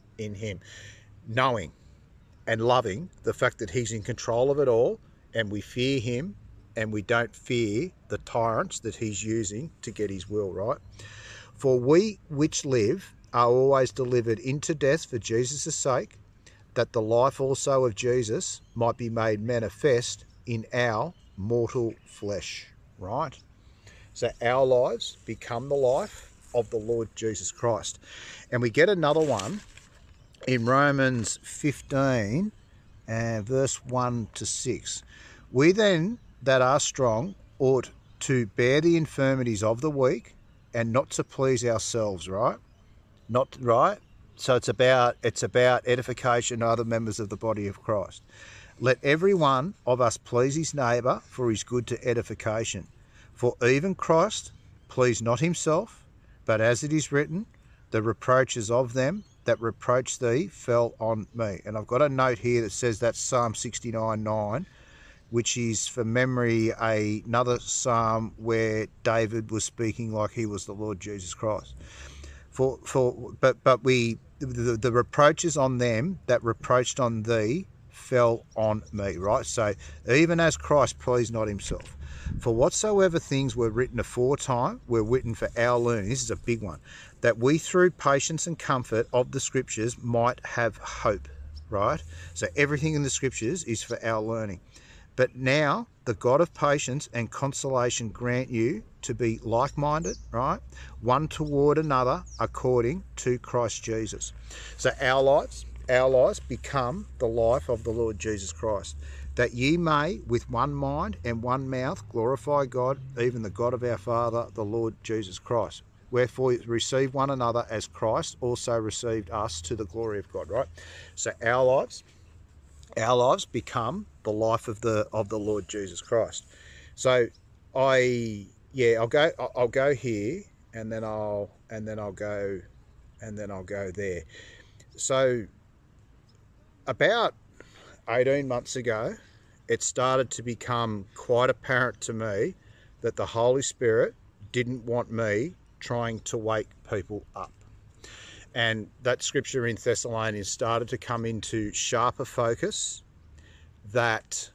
knowing and loving the fact that he's in control of it all, and we fear him, and we don't fear the tyrants that he's using to get his will, right? For we which live are always delivered into death for Jesus' sake, that the life also of Jesus might be made manifest in our mortal flesh, right? So our lives become the life of the Lord Jesus Christ. And we get another one in Romans 15, verse 1 to 6. We then that are strong ought to bear the infirmities of the weak and not to please ourselves, right? Not right. So it's about edification of other members of the body of Christ. Let every one of us please his neighbour for his good to edification. For even Christ pleased not himself, but as it is written, the reproaches of them that reproached thee fell on me. And I've got a note here that says that's Psalm 69:9, which is, for memory, another psalm where David was speaking like he was the Lord Jesus Christ. But the reproaches on them that reproached on thee fell on me, right? So even as Christ pleased not himself. For whatsoever things were written aforetime were written for our learning. This is a big one. That we through patience and comfort of the scriptures might have hope, right? So everything in the scriptures is for our learning. But now the God of patience and consolation grant you to be like-minded, right? One toward another according to Christ Jesus. So our lives become the life of the Lord Jesus Christ, that ye may with one mind and one mouth glorify God, even the God of our Father, the Lord Jesus Christ. Wherefore receive one another as Christ also received us to the glory of God, right? So our lives become the life of the Lord Jesus Christ. So I'll go here, and then I'll go there. So about 18 months ago, it started to become quite apparent to me that the Holy Spirit didn't want me trying to wake people up. And that scripture in Thessalonians started to come into sharper focus, that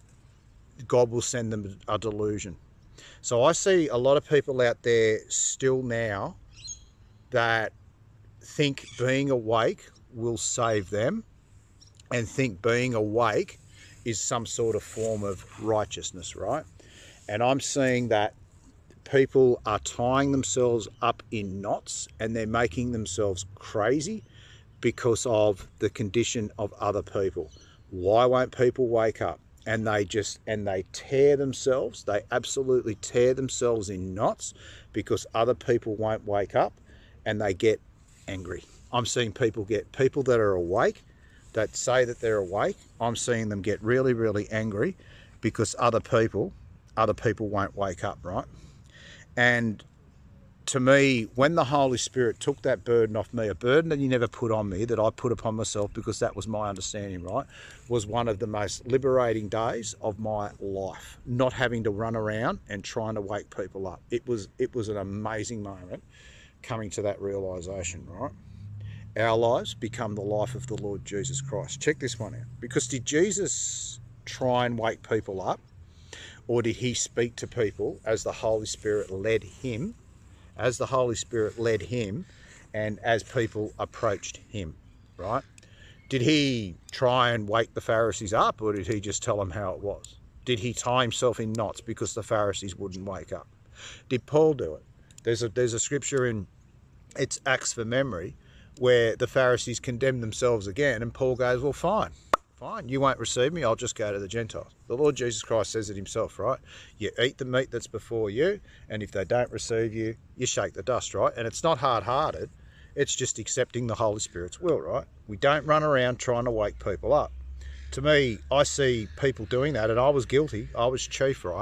God will send them a delusion. So I see a lot of people out there still now that think being awake will save them, and think being awake is some sort of form of righteousness, right? And I'm seeing that people are tying themselves up in knots, and they're making themselves crazy because of the condition of other people. Why won't people wake up? And they tear themselves, they absolutely tear themselves in knots because other people won't wake up, and they get angry. I'm seeing people that are awake, that say that they're awake, I'm seeing them get really, really angry because other people won't wake up, right? And to me, when the Holy Spirit took that burden off me, a burden that he never put on me, that I put upon myself because that was my understanding, right, was one of the most liberating days of my life, not having to run around and trying to wake people up. It was an amazing moment coming to that realization, right? Our lives become the life of the Lord Jesus Christ. Check this one out. Because did Jesus try and wake people up, or did he speak to people as the Holy Spirit led him, and as people approached him, right? Did he try and wake the Pharisees up, or did he just tell them how it was? Did he tie himself in knots because the Pharisees wouldn't wake up? Did Paul do it? There's a scripture in, it's Acts for memory, where the Pharisees condemn themselves again, and Paul goes, well, fine, you won't receive me, I'll just go to the Gentiles. The Lord Jesus Christ says it himself, right? You eat the meat that's before you, and if they don't receive you, you shake the dust, right? And it's not hard-hearted, it's just accepting the Holy Spirit's will, right? We don't run around trying to wake people up. To me, I see people doing that, and I was guilty. I was chief, right?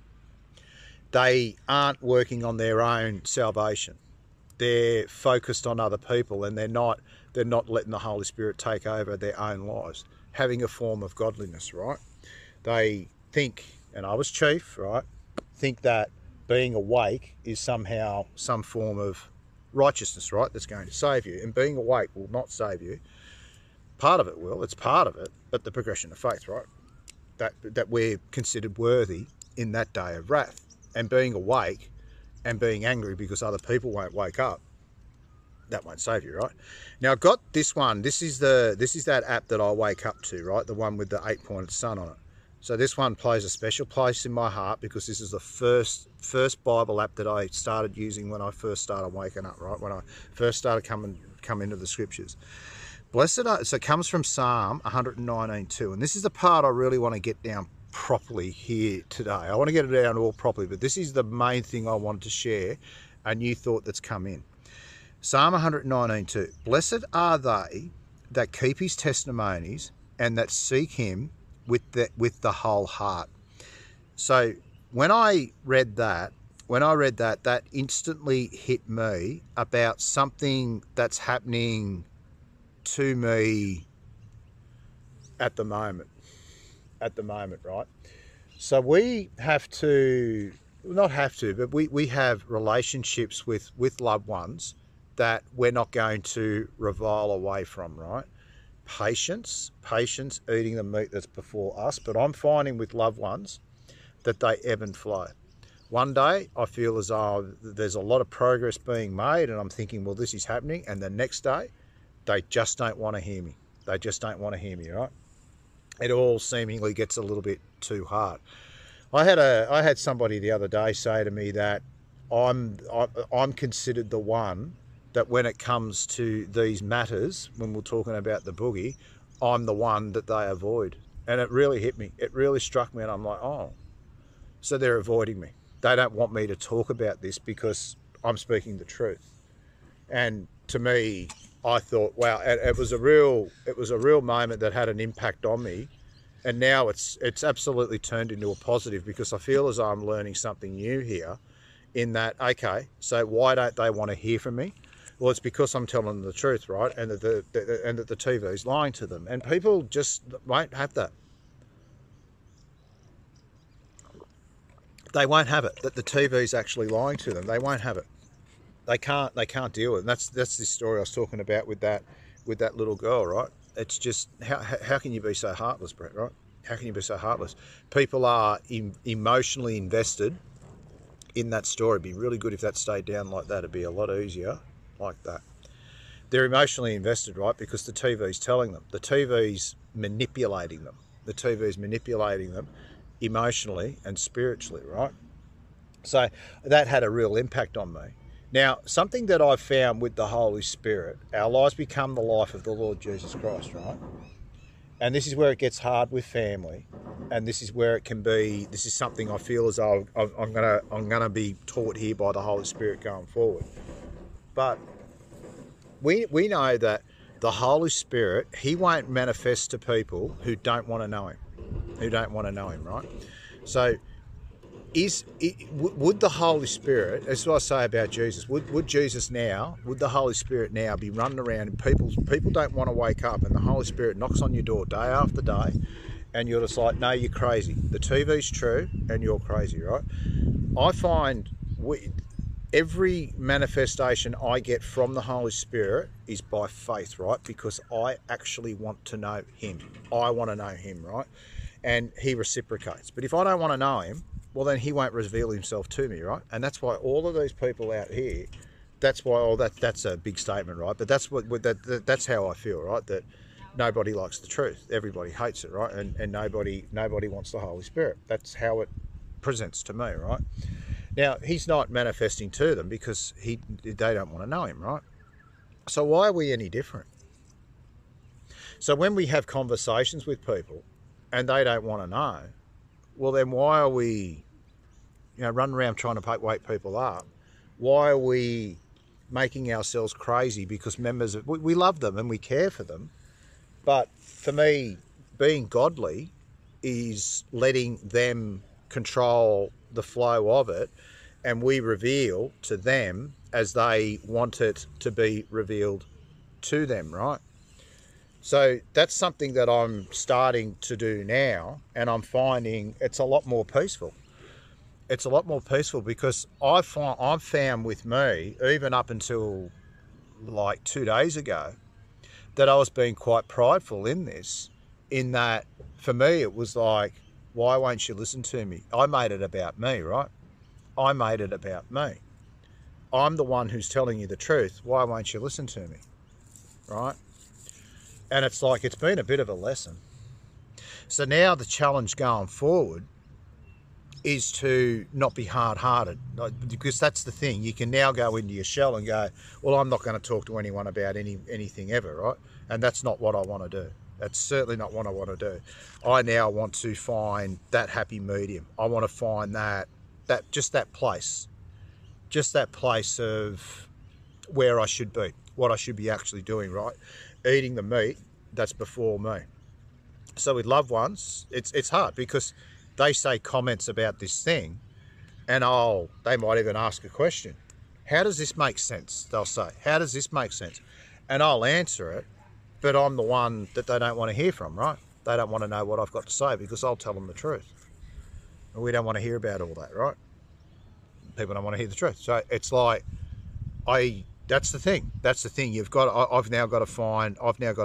They aren't working on their own salvation. They're focused on other people, and they're not letting the Holy Spirit take over their own lives, having a form of godliness, right? They think, and I was chief, right? Think that being awake is somehow some form of righteousness, right? That's going to save you, and being awake will not save you. Part of it will, it's part of it, but the progression of faith, right? That we're considered worthy in that day of wrath. And being awake and being angry because other people won't wake up, that won't save you, right? Now, I've got this one. This is that app that I wake up to, right? The one with the 8-pointed sun on it. So this one plays a special place in my heart because this is the first Bible app that I started using when I first started waking up, right? When I first started come into the scriptures. Blessed are, so it comes from Psalm 119:2, and this is the part I really want to get down properly here today. I want to get it down all properly, but this is the main thing I wanted to share, a new thought that's come in. Psalm 119:2, blessed are they that keep his testimonies and that seek him with the whole heart. So when I read that, that instantly hit me about something that's happening to me at the moment, right? So we have to, not have to, but we have relationships with loved ones that we're not going to revile away from, right? Patience, eating the meat that's before us. But I'm finding with loved ones that they ebb and flow. One day I feel as though there's a lot of progress being made and I'm thinking, well, this is happening. And the next day, they just don't want to hear me. They just don't want to hear me, right? It all seemingly gets a little bit too hard. I had somebody the other day say to me that I'm considered the one that when it comes to these matters, when we're talking about the boogie, I'm the one that they avoid. And it really hit me. It really struck me, and I'm like, oh, so they're avoiding me. They don't want me to talk about this because I'm speaking the truth. And to me, I thought, wow, it was a real moment that had an impact on me. And now it's absolutely turned into a positive because I feel as though I'm learning something new here in that, okay, so why don't they want to hear from me? Well, it's because I'm telling them the truth, right? And that the TV is lying to them. And people just won't have that. They won't have it, that the TV is actually lying to them. They won't have it. They can't deal with it. And that's the story I was talking about with that little girl, right? It's just, how can you be so heartless, Brett, right? How can you be so heartless? People are emotionally invested in that story. It'd be really good if that stayed down like that. It'd be a lot easier like that. They're emotionally invested, right? Because the TV's telling them. The TV's manipulating them. The TV's manipulating them emotionally and spiritually, right? So that had a real impact on me. Now, something that I've found with the Holy Spirit, our lives become the life of the Lord Jesus Christ, right? And this is where it gets hard with family, and this is where it can be. This is something I feel as though I'm gonna be taught here by the Holy Spirit going forward. But we know that the Holy Spirit, he won't manifest to people who don't want to know him, right? So would the Holy Spirit, that's what I say about Jesus, would the Holy Spirit now be running around and people don't want to wake up, and the Holy Spirit knocks on your door day after day, and you're just like, no, you're crazy. The TV's true and you're crazy, right? I find every manifestation I get from the Holy Spirit is by faith, right? Because I actually want to know him. I want to know him, right? And he reciprocates. But if I don't want to know him, well, then he won't reveal himself to me, right? And that's why all of these people out here, that's why that's a big statement, right? But that's that's how I feel, right? That nobody likes the truth. Everybody hates it, right? And nobody wants the Holy Spirit. That's how it presents to me, right? Now, he's not manifesting to them because they don't want to know him, right? So why are we any different? So when we have conversations with people and they don't want to know, well, then why are we, running around trying to wake people up? Why are we making ourselves crazy because we love them and we care for them? But for me, being godly is letting them control the flow of it, and we reveal to them as they want it to be revealed to them, right? So that's something that I'm starting to do now, and I'm finding it's a lot more peaceful. It's a lot more peaceful because I've found with me, even up until like 2 days ago, that I was being quite prideful in this, in that for me it was like, why won't you listen to me? I made it about me, right? I made it about me. I'm the one who's telling you the truth. Why won't you listen to me? Right? And it's like, it's been a bit of a lesson. So now the challenge going forward is to not be hard-hearted, because that's the thing. You can now go into your shell and go, well, I'm not going to talk to anyone about anything ever, right? And that's not what I want to do. That's certainly not what I want to do. I now want to find that happy medium. I want to find that place of where I should be, what I should be actually doing, right? Eating the meat that's before me. So with loved ones, it's hard because they say comments about this thing, and they might even ask a question. How does this make sense? They'll say, how does this make sense? And I'll answer it, but I'm the one that they don't want to hear from, right? They don't want to know what I've got to say because I'll tell them the truth. And we don't want to hear about all that, right? People don't want to hear the truth. So it's like, that's the thing. That's the thing. I've now got to find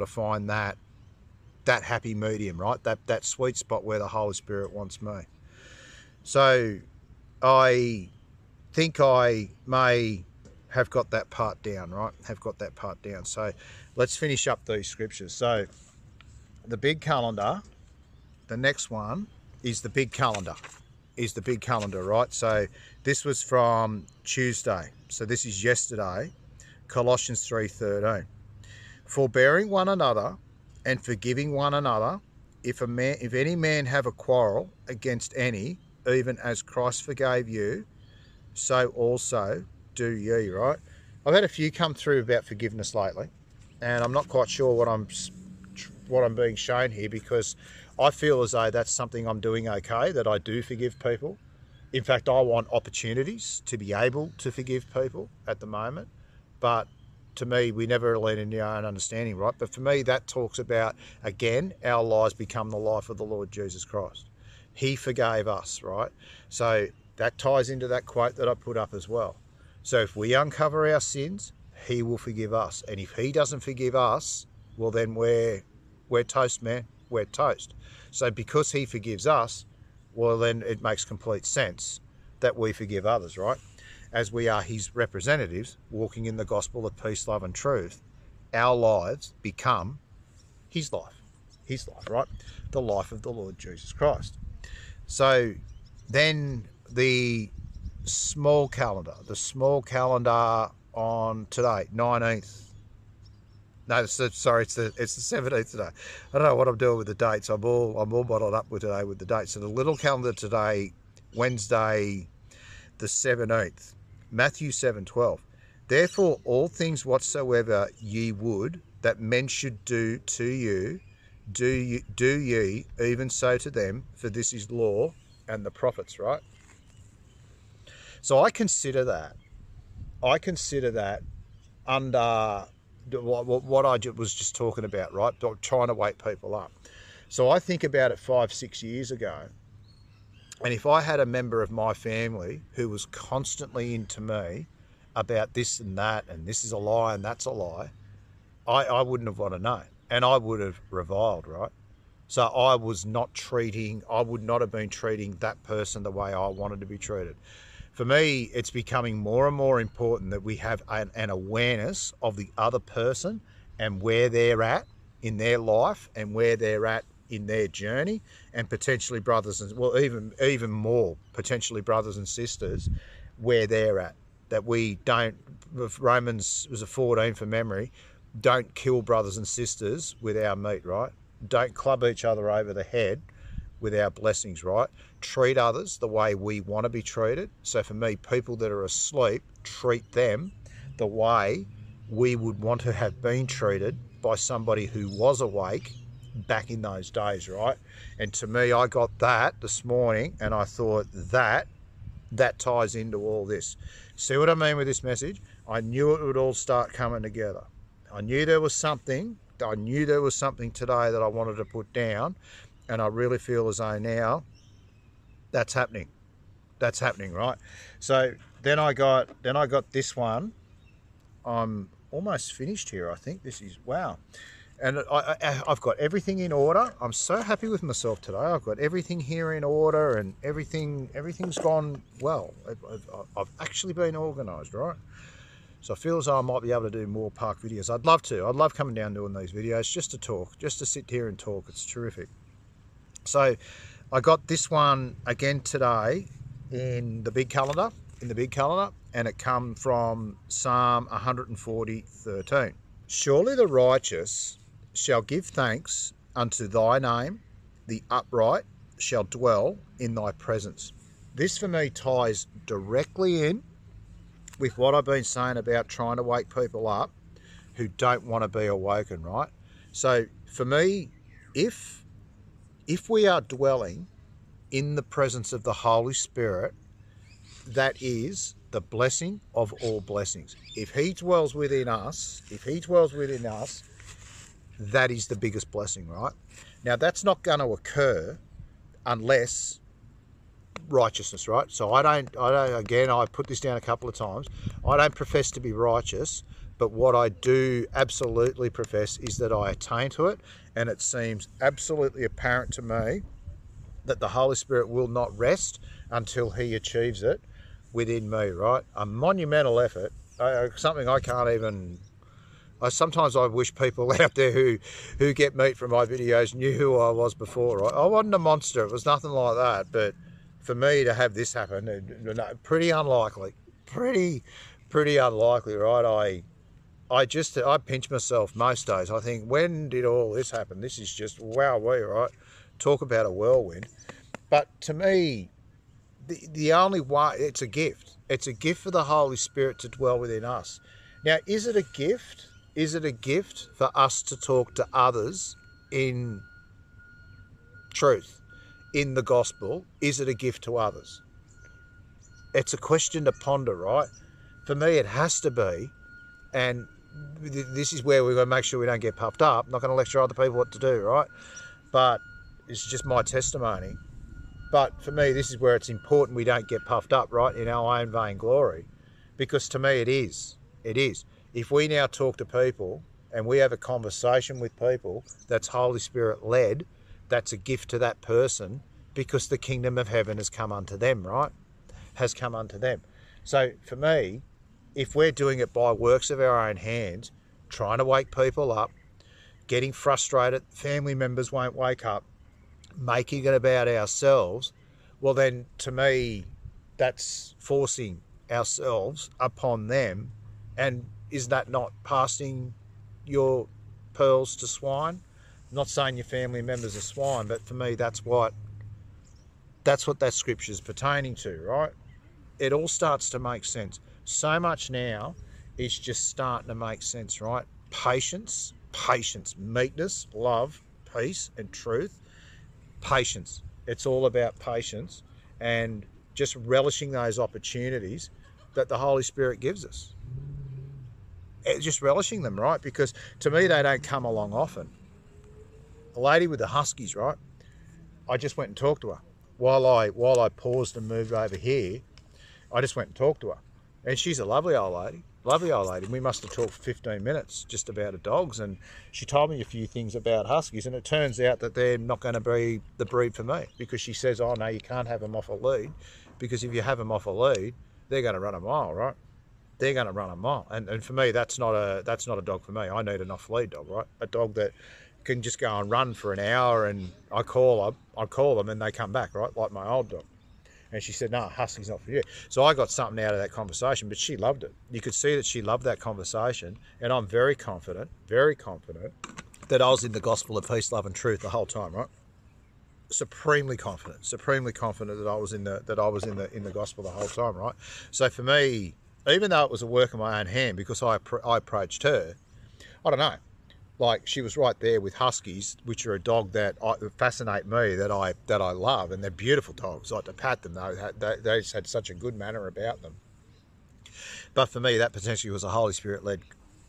that happy medium, right? That sweet spot where the Holy Spirit wants me. So I think I may have got that part down, right? So let's finish up these scriptures. So the big calendar, the next one is the big calendar, right? So this was from Tuesday. So this is yesterday, Colossians 3:13. Forbearing one another and forgiving one another, if any man have a quarrel against any, even as Christ forgave you, so also do ye, right? I've had a few come through about forgiveness lately, and I'm not quite sure what I'm being shown here, because I feel as though that's something I'm doing okay, that I do forgive people. In fact, I want opportunities to be able to forgive people at the moment, but to me, we never lean into our own understanding, right? But for me, that talks about, again, our lives become the life of the Lord Jesus Christ. He forgave us, right? So that ties into that quote that I put up as well. So if we uncover our sins, he will forgive us. And if he doesn't forgive us, well, then we're toast, man. We're toast. So because he forgives us, well, then it makes complete sense that we forgive others, right? As we are his representatives, walking in the gospel of peace, love, and truth, our lives become his life, right? The life of the Lord Jesus Christ. So then the small calendar on today, 19th. No, sorry, it's the 17th today. I don't know what I'm doing with the dates. I'm all bottled up with today with the dates. So the little calendar today, Wednesday, the 17th. Matthew 7:12. Therefore, all things whatsoever ye would that men should do to you, do ye even so to them, for this is law and the prophets, right? So I consider that under what I was just talking about, right? Trying to wake people up. So I think about it 5-6 years ago. And if I had a member of my family who was constantly into me about this and that, and this is a lie and that's a lie, I wouldn't have wanted to know. And I would have reviled, right? So I would not have been treating that person the way I wanted to be treated. For me, it's becoming more and more important that we have an awareness of the other person and where they're at in their life and where they're at in their journey, and potentially brothers and, well, even more potentially brothers and sisters where they're at, that we don't, if Romans was a 14 for memory, don't kill brothers and sisters with our meat, right? Don't club each other over the head with our blessings, right? Treat others the way we want to be treated. So for me, people that are asleep, treat them the way we would want to have been treated by somebody who was awake back in those days, right? And to me, I got that this morning, and I thought that ties into all this. See what I mean with this message? I knew it would all start coming together. I knew there was something. I knew there was something today that I wanted to put down, and I really feel as though now that's happening. That's happening, right? So then I got this one. I'm almost finished here. I think this is, wow. And I've got everything in order. I'm so happy with myself today. I've got everything here in order, and everything's gone well. I've actually been organised, right? So I feel as though I might be able to do more park videos. I'd love to. I'd love coming down doing these videos just to talk, just to sit here and talk. It's terrific. So I got this one again today in the big calendar, and it come from Psalm 140:13. Surely the righteous shall give thanks unto thy name, the upright shall dwell in thy presence. This for me ties directly in with what I've been saying about trying to wake people up who don't want to be awoken, right? So for me, if we are dwelling in the presence of the Holy Spirit, that is the blessing of all blessings. If he dwells within us, that is the biggest blessing, right? Now that's not going to occur unless righteousness, right? So I don't, again, I put this down a couple of times. I don't profess to be righteous, but what I do absolutely profess is that I attain to it, and it seems absolutely apparent to me that the Holy Spirit will not rest until he achieves it within me, right? A monumental effort, something I can't even... sometimes I wish people out there who get meat from my videos knew who I was before, right? I wasn't a monster, it was nothing like that, but for me to have this happen, pretty unlikely, pretty unlikely, right? I pinch myself most days. I think, when did all this happen? This is just wowee, right? Talk about a whirlwind. But to me, the only way, it's a gift. It's a gift for the Holy Spirit to dwell within us. Now, is it a gift? Is it a gift for us to talk to others in truth, in the gospel? Is it a gift to others? It's a question to ponder, right? For me, it has to be. And this is where we've got to make sure we don't get puffed up. I'm not going to lecture other people what to do, right? But it's just my testimony. But for me, this is where it's important we don't get puffed up, right, in our own vainglory. Because to me, it is. It is. If we now talk to people and we have a conversation with people that's Holy Spirit led, that's a gift to that person, because the kingdom of heaven has come unto them, right? Has come unto them. So for me, if we're doing it by works of our own hands, trying to wake people up, getting frustrated, family members won't wake up, making it about ourselves, well then to me, that's forcing ourselves upon them. And is that not passing your pearls to swine? I'm not saying your family members are swine, but for me, that's what that scripture is pertaining to, right? It all starts to make sense. So much now is just starting to make sense, right? Patience, meekness, love, peace, and truth. Patience. It's all about patience and just relishing those opportunities that the Holy Spirit gives us. Just relishing them, right? Because to me, they don't come along often. A lady with the huskies, right? I just went and talked to her. While I paused and moved over here, I just went and talked to her. And she's a lovely old lady. Lovely old lady. We must have talked for 15 minutes just about her dogs, and she told me a few things about huskies, and it turns out that they're not going to be the breed for me, because she says, oh no, you can't have them off a lead, because if you have them off a lead, they're going to run a mile, right? they're going to run a mile. And for me, that's not a dog for me. I need an off-lead dog, right? A dog that can just go and run for an hour, and I call them and they come back, right? Like my old dog. And she said, no, husky's not for you. So I got something out of that conversation, but she loved it. You could see that she loved that conversation. And I'm very confident that I was in the gospel of peace, love and truth the whole time, right? Supremely confident that I was in the gospel the whole time, right? So for me, even though it was a work of my own hand, because I approached her, I don't know, like she was right there with huskies, which are a dog that fascinate me, that I love, and they're beautiful dogs. Like to pat them, they just had such a good manner about them. But for me, that potentially was a Holy Spirit led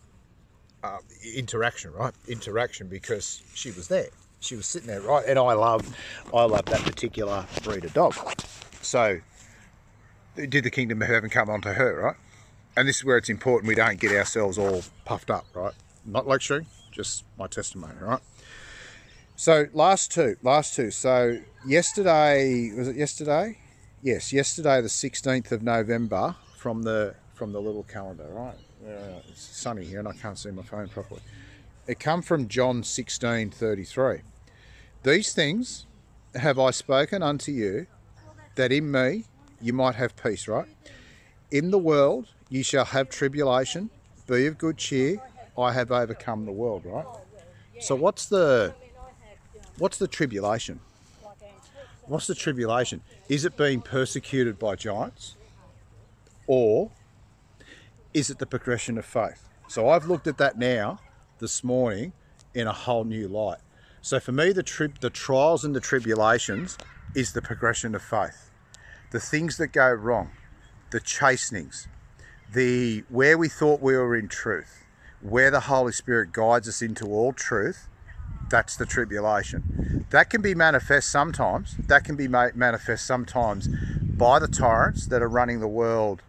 interaction, right? Interaction, because she was there. She was sitting there, right? And I love that particular breed of dog. So did the kingdom of heaven come onto her, right? And this is where it's important we don't get ourselves all puffed up, right? Not lecturing, just my testimony, right? So last two. So yesterday, was it yesterday? Yes, yesterday the 16th of November from the little calendar, right? It's sunny here and I can't see my phone properly. It come from John 16:33. These things have I spoken unto you, that in me you might have peace, right? In the world ye shall have tribulation. Be of good cheer. I have overcome the world, right? So what's the tribulation? What's the tribulation? Is it being persecuted by giants? Or is it the progression of faith? So I've looked at that now, this morning, in a whole new light. So for me, the trials and the tribulations is the progression of faith. The things that go wrong, the chastenings, where we thought we were in truth, where the Holy Spirit guides us into all truth, that's the tribulation. That can be manifest sometimes. That can be manifest sometimes by the tyrants that are running the world,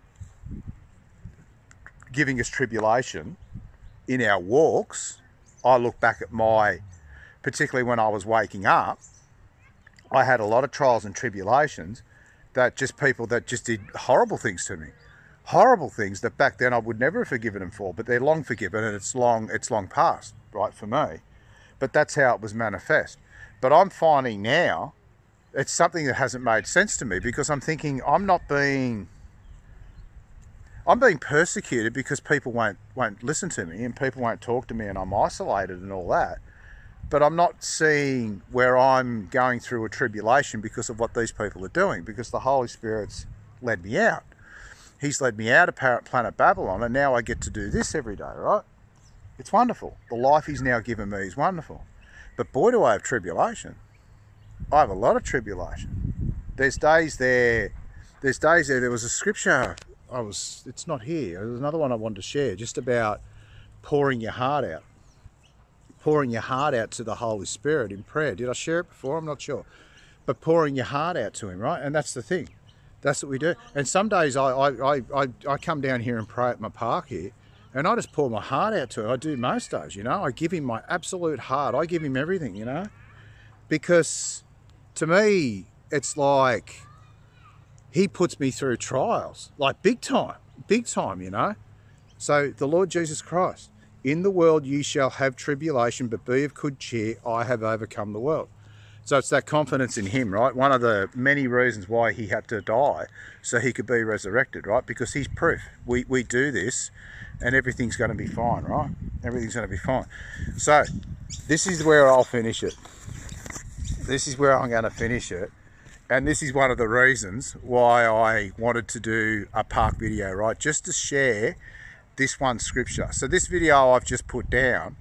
giving us tribulation in our walks. I look back at particularly when I was waking up, I had a lot of trials and tribulations that just people that just did horrible things to me. Horrible things that back then I would never have forgiven them for, but they're long forgiven and it's long past, right, for me. But that's how it was manifest. But I'm finding now it's something that hasn't made sense to me, because I'm thinking I'm being persecuted because people won't listen to me and people won't talk to me and I'm isolated and all that. But I'm not seeing where I'm going through a tribulation because of what these people are doing, because the Holy Spirit's led me out. He's led me out of planet Babylon, and now I get to do this every day, right? It's wonderful. The life he's now given me is wonderful. But boy, do I have tribulation. I have a lot of tribulation. There's days there was a scripture, it's not here, there's another one I wanted to share, just about pouring your heart out. Pouring your heart out to the Holy Spirit in prayer. Did I share it before? I'm not sure. But pouring your heart out to him, right? And that's the thing. That's what we do. And some days I come down here and pray at my park here, and I just pour my heart out to him. I do most days, you know. I give him my absolute heart. I give him everything, you know. Because to me, it's like he puts me through trials, like big time, you know. So the Lord Jesus Christ, in the world ye shall have tribulation, but be of good cheer, I have overcome the world. So it's that confidence in him, right? One of the many reasons why he had to die, so he could be resurrected, right? Because he's proof. We do this and everything's going to be fine, right? Everything's going to be fine. So this is where I'll finish it. This is where I'm going to finish it. And this is one of the reasons why I wanted to do a park video, right? Just to share this one scripture. So this video I've just put down,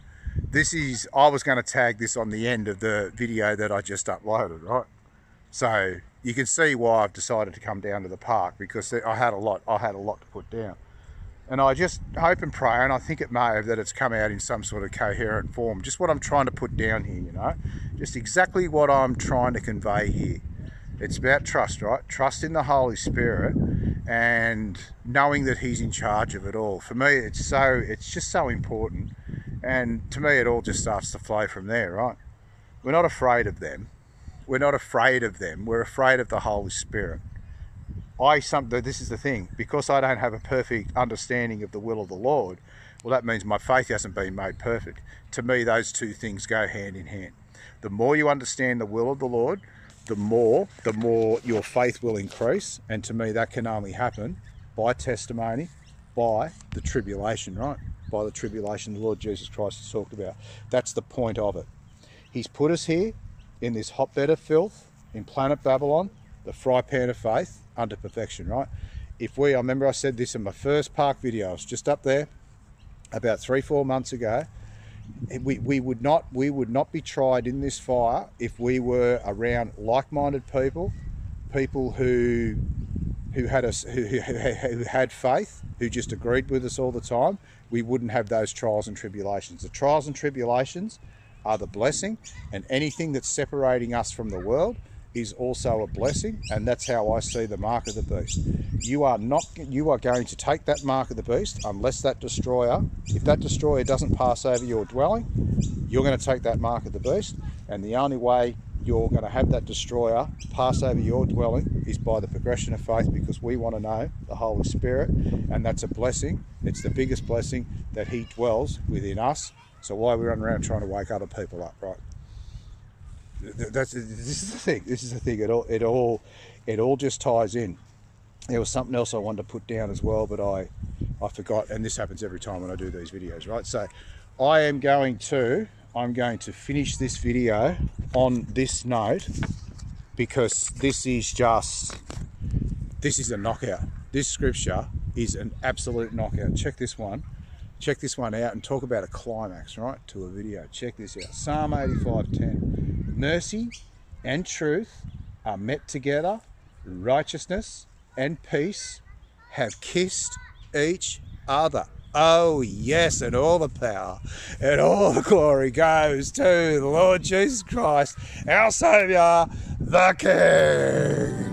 I was going to tag this on the end of the video that I just uploaded, right? So you can see why I've decided to come down to the park, because I had a lot to put down. And I just hope and pray, and I think it may have, that it's come out in some sort of coherent form. Just what I'm trying to put down here, you know? Just exactly what I'm trying to convey here. It's about trust, right? Trust in the Holy Spirit and knowing that he's in charge of it all. For me, it's just so important. And to me, it all just starts to flow from there, right? We're not afraid of them. We're not afraid of them. We're afraid of the Holy Spirit. this is the thing, because I don't have a perfect understanding of the will of the Lord, well, that means my faith hasn't been made perfect. To me, those two things go hand in hand. The more you understand the will of the Lord, the more your faith will increase. And to me, that can only happen by testimony, by the tribulation, right? By the tribulation the Lord Jesus Christ has talked about. That's the point of it. He's put us here in this hotbed of filth, in planet Babylon, the fry pan of faith, under perfection, right? I remember I said this in my first park video, I was just up there about 3-4 months ago. We would not be tried in this fire if we were around like-minded people who had faith, who just agreed with us all the time. We wouldn't have those trials and tribulations. The trials and tribulations are the blessing, and anything that's separating us from the world is also a blessing, and that's how I see the mark of the beast. You are going to take that mark of the beast unless that destroyer, if that destroyer doesn't pass over your dwelling, you're going to take that mark of the beast, and the only way you're going to have that destroyer pass over your dwelling is by the progression of faith, because we want to know the Holy Spirit, and that's a blessing. It's the biggest blessing, that he dwells within us. So why we run around trying to wake other people up, right? This is the thing. This is the thing. It all just ties in. There was something else I wanted to put down as well, but I forgot. And this happens every time when I do these videos, right? So I'm going to finish this video on this note, because this is a knockout. This scripture is an absolute knockout. Check this one out, and talk about a climax, right, to a video. Check this out. Psalm 85:10. Mercy and truth are met together. Righteousness and peace have kissed each other. Oh yes, and all the power and all the glory goes to the Lord Jesus Christ, our Saviour, the King.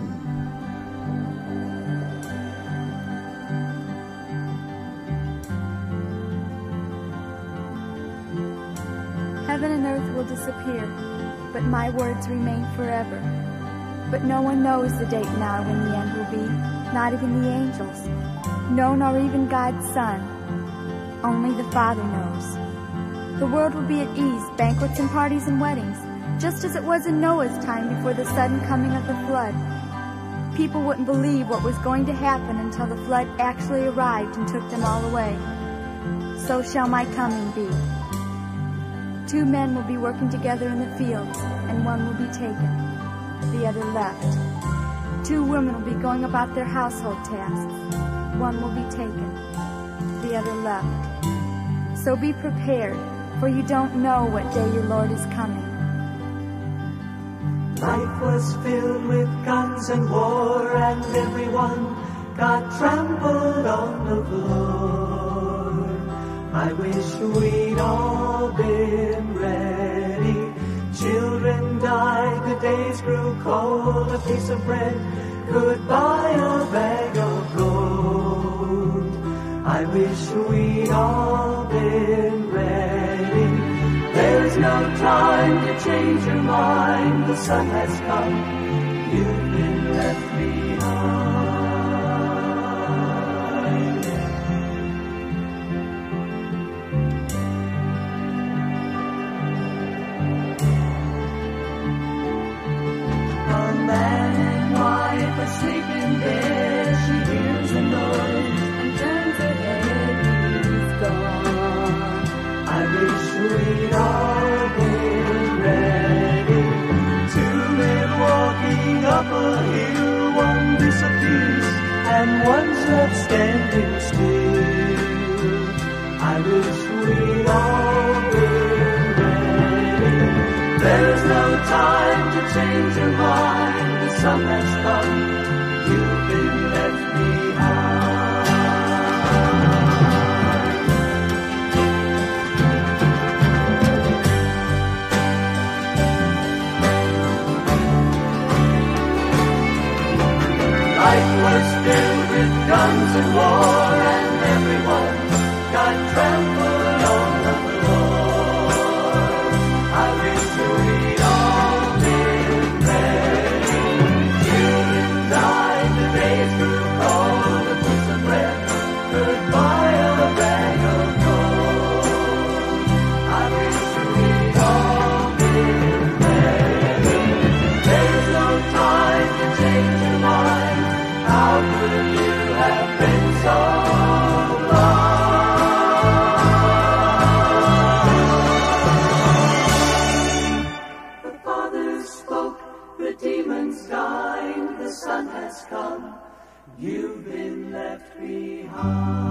Heaven and earth will disappear, but my words remain forever. But no one knows the date and hour when the end will be, not even the angels. No, nor even God's Son. Only the Father knows. The world will be at ease, banquets and parties and weddings, just as it was in Noah's time before the sudden coming of the flood. People wouldn't believe what was going to happen until the flood actually arrived and took them all away. So shall my coming be. 2 men will be working together in the fields, and one will be taken, the other left. 2 women will be going about their household tasks. One will be taken, the other left. So be prepared, for you don't know what day your Lord is coming. Life was filled with guns and war, and everyone got trampled on the floor. I wish we'd all been ready. Children died, the days grew cold. A piece of bread could buy a bag of gold. I wish we'd all been ready. There's no time to change your mind. The sun has come, you've been left behind. Asleep in bed, she hears a noise and turns her head. He's gone. I wish we'd all been ready. 2 men walking up a hill, one disappears and one's left standing still. I wish we'd all been ready. There's no time to change your mind. The sun has come. You've been left behind. Life was filled with guns and war, and everyone got trampled on the floor. I wish we'd all been ready. Children God.